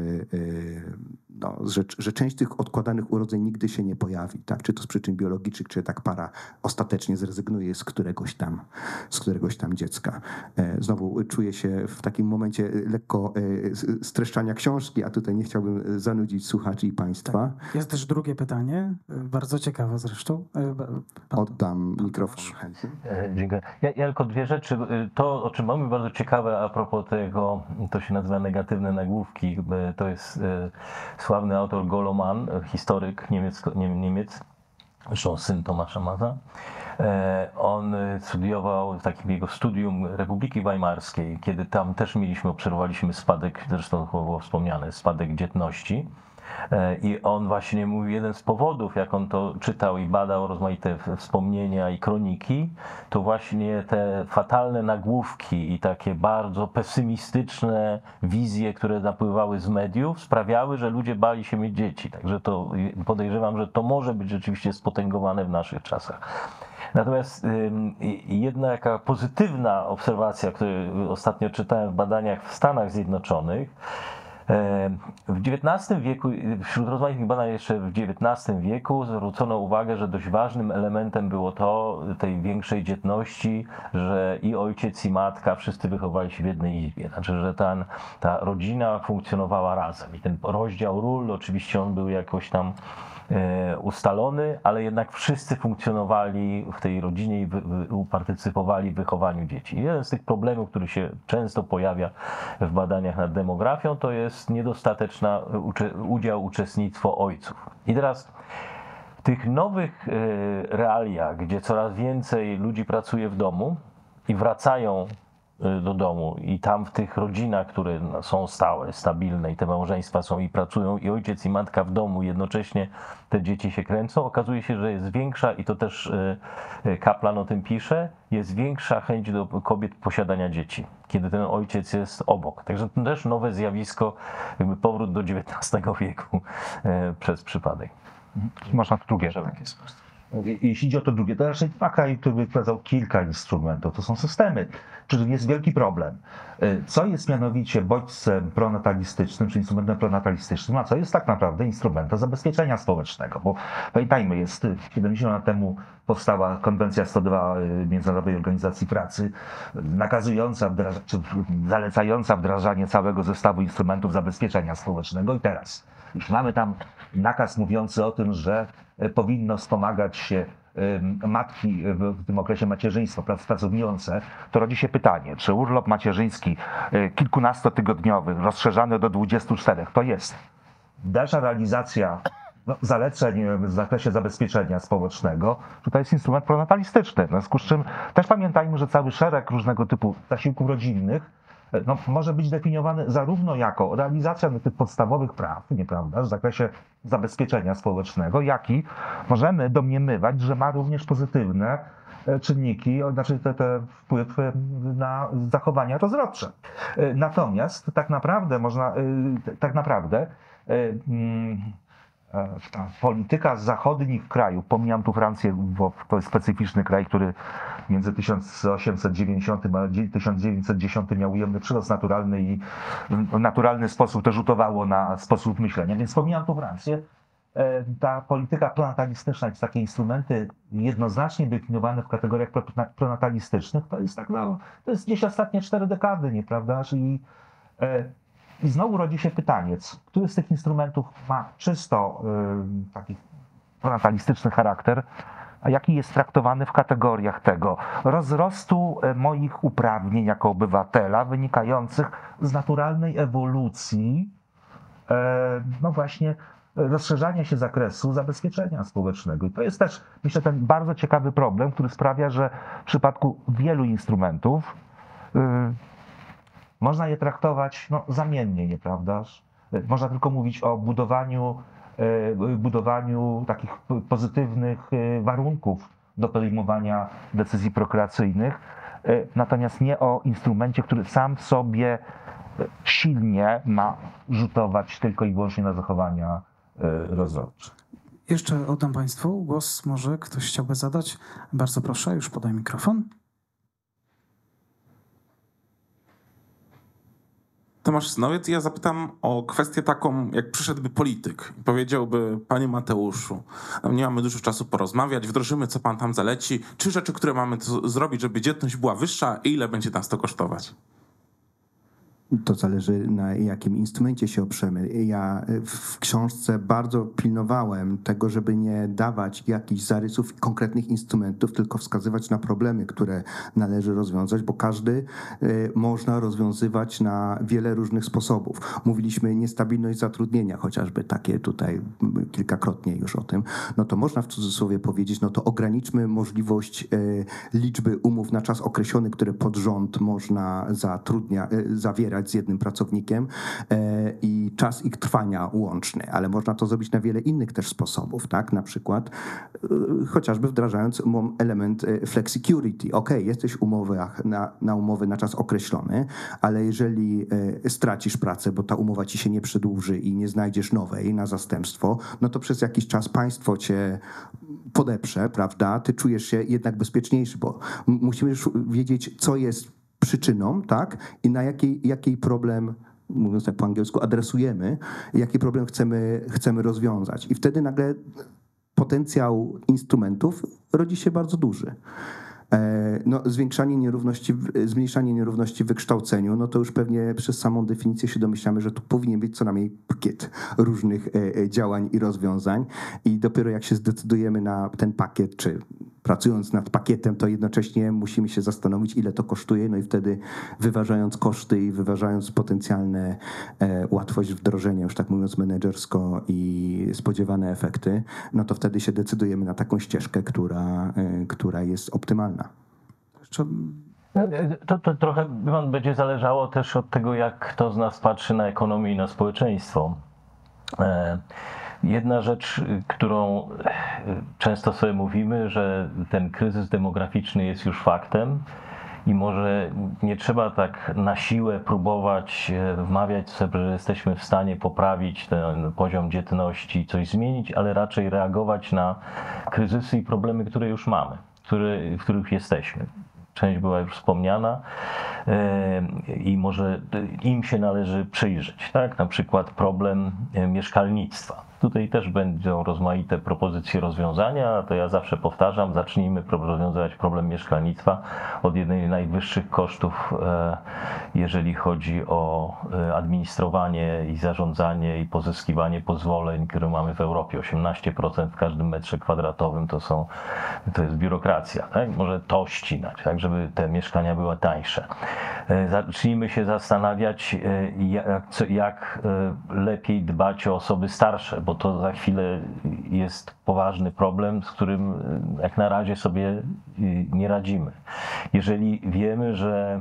no, że, że część tych odkładanych urodzeń nigdy się nie pojawi, tak? Czy to z przyczyn biologicznych, czy tak para ostatecznie zrezygnuje z któregoś tam, z któregoś tam dziecka. Znowu czuję się w takim momencie lekko streszczania książki, a tutaj nie chciałbym zanudzić słuchaczy i państwa. Tak. Jest też drugie pytanie, bardzo ciekawe zresztą. Pan Oddam mikrofon chętnie. Dziękuję. Ja, ja tylko dwie rzeczy. To, o czym mamy bardzo ciekawe a propos tego, to się nazywa negatywne nagłówki. To jest sławny autor Goloman, historyk Niemiec, Niemiec, zresztą syn Tomasza Maza. On studiował w takim jego studium Republiki Weimarskiej, kiedy tam też mieliśmy, obserwowaliśmy spadek, zresztą było wspomniane, spadek dzietności. I on właśnie mówił, jeden z powodów, jak on to czytał i badał rozmaite wspomnienia i kroniki, to właśnie te fatalne nagłówki i takie bardzo pesymistyczne wizje, które napływały z mediów, sprawiały, że ludzie bali się mieć dzieci. Także to podejrzewam, że to może być rzeczywiście spotęgowane w naszych czasach. Natomiast jedna jaka pozytywna obserwacja, którą ostatnio czytałem w badaniach w Stanach Zjednoczonych, W dziewiętnastym wieku, wśród rozmaitych badań jeszcze w dziewiętnastym wieku zwrócono uwagę, że dość ważnym elementem było to, tej większej dzietności, że i ojciec, i matka wszyscy wychowali się w jednej izbie. Znaczy, że ta, ta rodzina funkcjonowała razem. I ten rozdział ról, oczywiście on był jakoś tam ustalony, ale jednak wszyscy funkcjonowali w tej rodzinie i upartycypowali w wychowaniu dzieci. Jeden z tych problemów, który się często pojawia w badaniach nad demografią, to jest niedostateczny udział, uczestnictwo ojców. I teraz w tych nowych realiach, gdzie coraz więcej ludzi pracuje w domu i wracają do domu i tam w tych rodzinach, które są stałe, stabilne i te małżeństwa są i pracują i ojciec i matka w domu, jednocześnie te dzieci się kręcą, okazuje się, że jest większa, i to też Kaplan o tym pisze, jest większa chęć do kobiet posiadania dzieci, kiedy ten ojciec jest obok. Także to też nowe zjawisko, jakby powrót do dziewiętnastego wieku przez przypadek. Można to drugie. Jeśli idzie o to drugie, to raczej Mackay tu wykazał kilka instrumentów. To są systemy, czyli jest wielki problem. Co jest mianowicie bodźcem pronatalistycznym, czy instrumentem pronatalistycznym, a co jest tak naprawdę instrumentem zabezpieczenia społecznego. Bo pamiętajmy, jest siedemdziesiąt lat temu powstała konwencja sto dwa Międzynarodowej Organizacji Pracy, nakazująca, wdraża, czy zalecająca wdrażanie całego zestawu instrumentów zabezpieczenia społecznego. I teraz już mamy tam nakaz mówiący o tym, że powinno wspomagać się matki w tym okresie macierzyństwa, pracowniące, to rodzi się pytanie, czy urlop macierzyński kilkunastotygodniowy, rozszerzany do dwudziestu czterech, to jest dalsza realizacja no, zaleceń w zakresie zabezpieczenia społecznego, czy to jest instrument pronatalistyczny. W związku z czym też pamiętajmy, że cały szereg różnego typu zasiłków rodzinnych no, może być definiowany zarówno jako realizacja tych podstawowych praw, nieprawda, w zakresie zabezpieczenia społecznego, jak i możemy domniemywać, że ma również pozytywne czynniki, znaczy te, te wpływ na zachowania rozrodcze. Natomiast tak naprawdę można, tak naprawdę ta polityka zachodnich krajów, pomijam tu Francję, bo to jest specyficzny kraj, który między tysiąc osiemset dziewięćdziesiątym a tysiąc dziewięćset dziesiątym miał ujemny przyrost naturalny i w naturalny sposób to rzutowało na sposób myślenia, więc pomijam tu Francję. Ta polityka pronatalistyczna, czy takie instrumenty jednoznacznie definiowane w kategoriach pronatalistycznych, to jest tak, no, to jest gdzieś ostatnie cztery dekady, nieprawda? I, I znowu rodzi się pytanie, który z tych instrumentów ma czysto y, taki pronatalistyczny charakter, a jaki jest traktowany w kategoriach tego rozrostu moich uprawnień jako obywatela wynikających z naturalnej ewolucji, y, no właśnie, rozszerzania się zakresu zabezpieczenia społecznego. I to jest też, myślę, ten bardzo ciekawy problem, który sprawia, że w przypadku wielu instrumentów y, można je traktować no, zamiennie, nieprawdaż? Można tylko mówić o budowaniu, budowaniu takich pozytywnych warunków do podejmowania decyzji prokreacyjnych, natomiast nie o instrumencie, który sam w sobie silnie ma rzutować tylko i wyłącznie na zachowania rozrodcze. Jeszcze oddam Państwu głos, może ktoś chciałby zadać. Bardzo proszę, już podaj mikrofon. Tomasz Synowiec, ja zapytam o kwestię taką, jak przyszedłby polityk i powiedziałby: panie Mateuszu, nie mamy dużo czasu porozmawiać, wdrożymy, co pan tam zaleci, trzy rzeczy, które mamy to zrobić, żeby dzietność była wyższa, i ile będzie nas to kosztować? To zależy, na jakim instrumencie się oprzemy. Ja w książce bardzo pilnowałem tego, żeby nie dawać jakichś zarysów konkretnych instrumentów, tylko wskazywać na problemy, które należy rozwiązać, bo każdy y, można rozwiązywać na wiele różnych sposobów. Mówiliśmy niestabilność zatrudnienia, chociażby takie tutaj kilkakrotnie już o tym. No to można w cudzysłowie powiedzieć, no to ograniczmy możliwość y, liczby umów na czas określony, które pod rząd można zatrudnia, y, zawierać z jednym pracownikiem e, i czas ich trwania łączny, ale można to zrobić na wiele innych też sposobów, tak? Na przykład e, chociażby wdrażając element e, flexicurity. Ok, jesteś w umowach na, na umowy na czas określony, ale jeżeli e, stracisz pracę, bo ta umowa ci się nie przedłuży i nie znajdziesz nowej na zastępstwo, no to przez jakiś czas państwo cię podeprze, prawda? Ty czujesz się jednak bezpieczniejszy, bo musimy już wiedzieć, co jest przyczyną, tak? I na jaki, jaki problem mówiąc tak po angielsku, adresujemy, jaki problem chcemy, chcemy rozwiązać. I wtedy nagle potencjał instrumentów rodzi się bardzo duży. No, zwiększanie nierówności, zmniejszanie nierówności w wykształceniu, no to już pewnie przez samą definicję się domyślamy, że tu powinien być co najmniej pakiet różnych działań i rozwiązań i dopiero jak się zdecydujemy na ten pakiet, czy pracując nad pakietem, to jednocześnie musimy się zastanowić, ile to kosztuje, no i wtedy wyważając koszty i wyważając potencjalne e, łatwość wdrożenia, już tak mówiąc menedżersko i spodziewane efekty, no to wtedy się decydujemy na taką ścieżkę, która, e, która jest optymalna. Jeszcze To, to trochę będzie zależało też od tego, jak kto z nas patrzy na ekonomię i na społeczeństwo. E, Jedna rzecz, którą często sobie mówimy, że ten kryzys demograficzny jest już faktem i może nie trzeba tak na siłę próbować wmawiać sobie, że jesteśmy w stanie poprawić ten poziom dzietności, coś zmienić, ale raczej reagować na kryzysy i problemy, które już mamy, które, w których jesteśmy. Część była już wspomniana i może im się należy przyjrzeć, tak? Na przykład problem mieszkalnictwa. Tutaj też będą rozmaite propozycje rozwiązania, to ja zawsze powtarzam, zacznijmy rozwiązywać problem mieszkalnictwa od jednej z najwyższych kosztów, jeżeli chodzi o administrowanie i zarządzanie i pozyskiwanie pozwoleń, które mamy w Europie. osiemnaście procent w każdym metrze kwadratowym to są, to jest biurokracja, tak? Może to ścinać, tak? Żeby te mieszkania były tańsze. Zacznijmy się zastanawiać, jak, co, jak lepiej dbać o osoby starsze, bo to za chwilę jest poważny problem, z którym jak na razie sobie nie radzimy. Jeżeli wiemy, że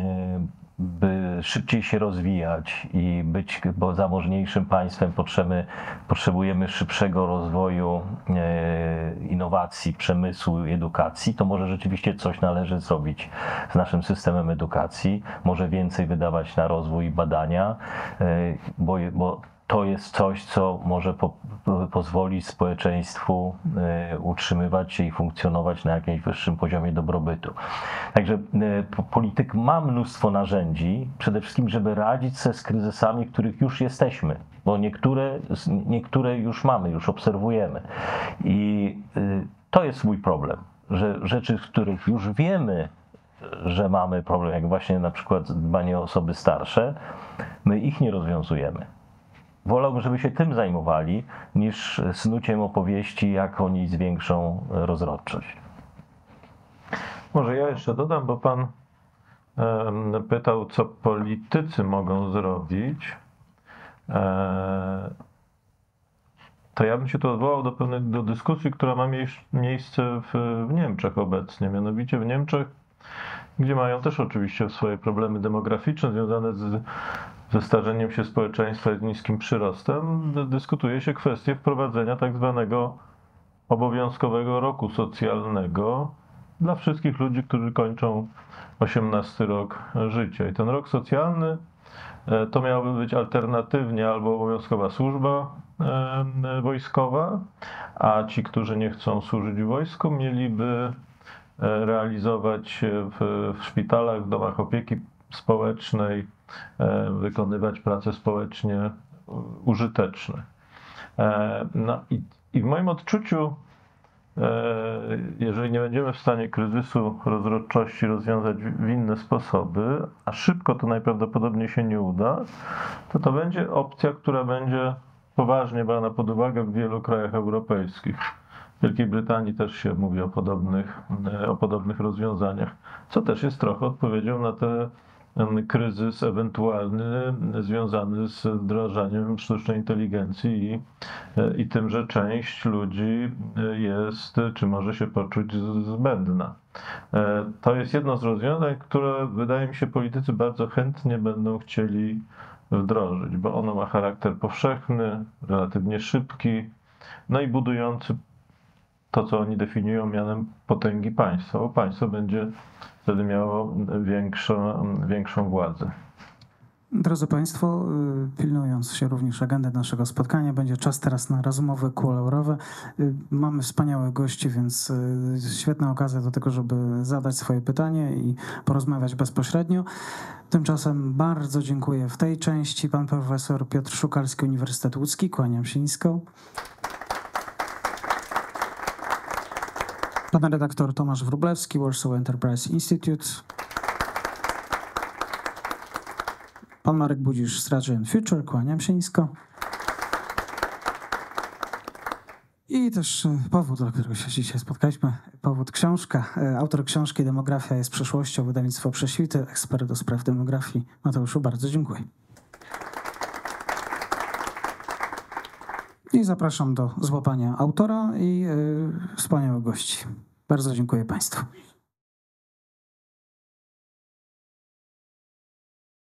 by szybciej się rozwijać i być bo zamożniejszym państwem potrzebujemy, potrzebujemy szybszego rozwoju innowacji, przemysłu i edukacji, to może rzeczywiście coś należy zrobić z naszym systemem edukacji, może więcej wydawać na rozwój i badania, bo, bo to jest coś, co może po, pozwolić społeczeństwu y, utrzymywać się i funkcjonować na jakimś wyższym poziomie dobrobytu. Także y, polityk ma mnóstwo narzędzi, przede wszystkim, żeby radzić sobie z kryzysami, w których już jesteśmy, bo niektóre, niektóre już mamy, już obserwujemy. I y, to jest mój problem, że rzeczy, z których już wiemy, że mamy problem, jak właśnie na przykład dbanie o osoby starsze, my ich nie rozwiązujemy. Wolałbym, żeby się tym zajmowali, niż snuciem opowieści, jak oni zwiększą rozrodczość. Może ja jeszcze dodam, bo pan e, pytał, co politycy mogą zrobić. E, to ja bym się tu odwołał do pewnej do dyskusji, która ma miejsce w, w Niemczech obecnie. Mianowicie w Niemczech, gdzie mają też oczywiście swoje problemy demograficzne związane z ze starzeniem się społeczeństwa i z niskim przyrostem, dyskutuje się kwestię wprowadzenia tak zwanego obowiązkowego roku socjalnego dla wszystkich ludzi, którzy kończą osiemnasty rok życia. I ten rok socjalny to miałaby być alternatywnie albo obowiązkowa służba wojskowa, a ci, którzy nie chcą służyć w wojsku, mieliby realizować w, w szpitalach, w domach opieki społecznej, wykonywać prace społecznie użyteczne. No i, i w moim odczuciu, jeżeli nie będziemy w stanie kryzysu rozrodczości rozwiązać w inne sposoby, a szybko to najprawdopodobniej się nie uda, to to będzie opcja, która będzie poważnie brana pod uwagę w wielu krajach europejskich. W Wielkiej Brytanii też się mówi o podobnych, o podobnych rozwiązaniach, co też jest trochę odpowiedzią na ten kryzys ewentualny związany z wdrażaniem sztucznej inteligencji i, i tym, że część ludzi jest, czy może się poczuć zbędna. To jest jedno z rozwiązań, które wydaje mi się politycy bardzo chętnie będą chcieli wdrożyć, bo ono ma charakter powszechny, relatywnie szybki, no i budujący to, co oni definiują mianem potęgi państwa, bo państwo będzie wtedy miało większą, większą władzę. Drodzy Państwo, y, pilnując się również agendy naszego spotkania, będzie czas teraz na rozmowy kuluarowe. Y, Mamy wspaniałych gości, więc y, świetna okazja do tego, żeby zadać swoje pytanie i porozmawiać bezpośrednio. Tymczasem bardzo dziękuję w tej części. Pan profesor Piotr Szukalski, Uniwersytet Łódzki. Kłaniam się nisko. Pan redaktor Tomasz Wróblewski, Warsaw Enterprise Institute. Pan Marek Budzisz, Strategy and Future, kłaniam się nisko. I też e, powód, dla którego się dzisiaj spotkaliśmy, powód książka. E, Autor książki Demografia jest przyszłością, wydawnictwo Prześwity, ekspert do spraw demografii. Mateuszu, bardzo dziękuję. I zapraszam do złapania autora i e, wspaniałych gości. Bardzo dziękuję Państwu.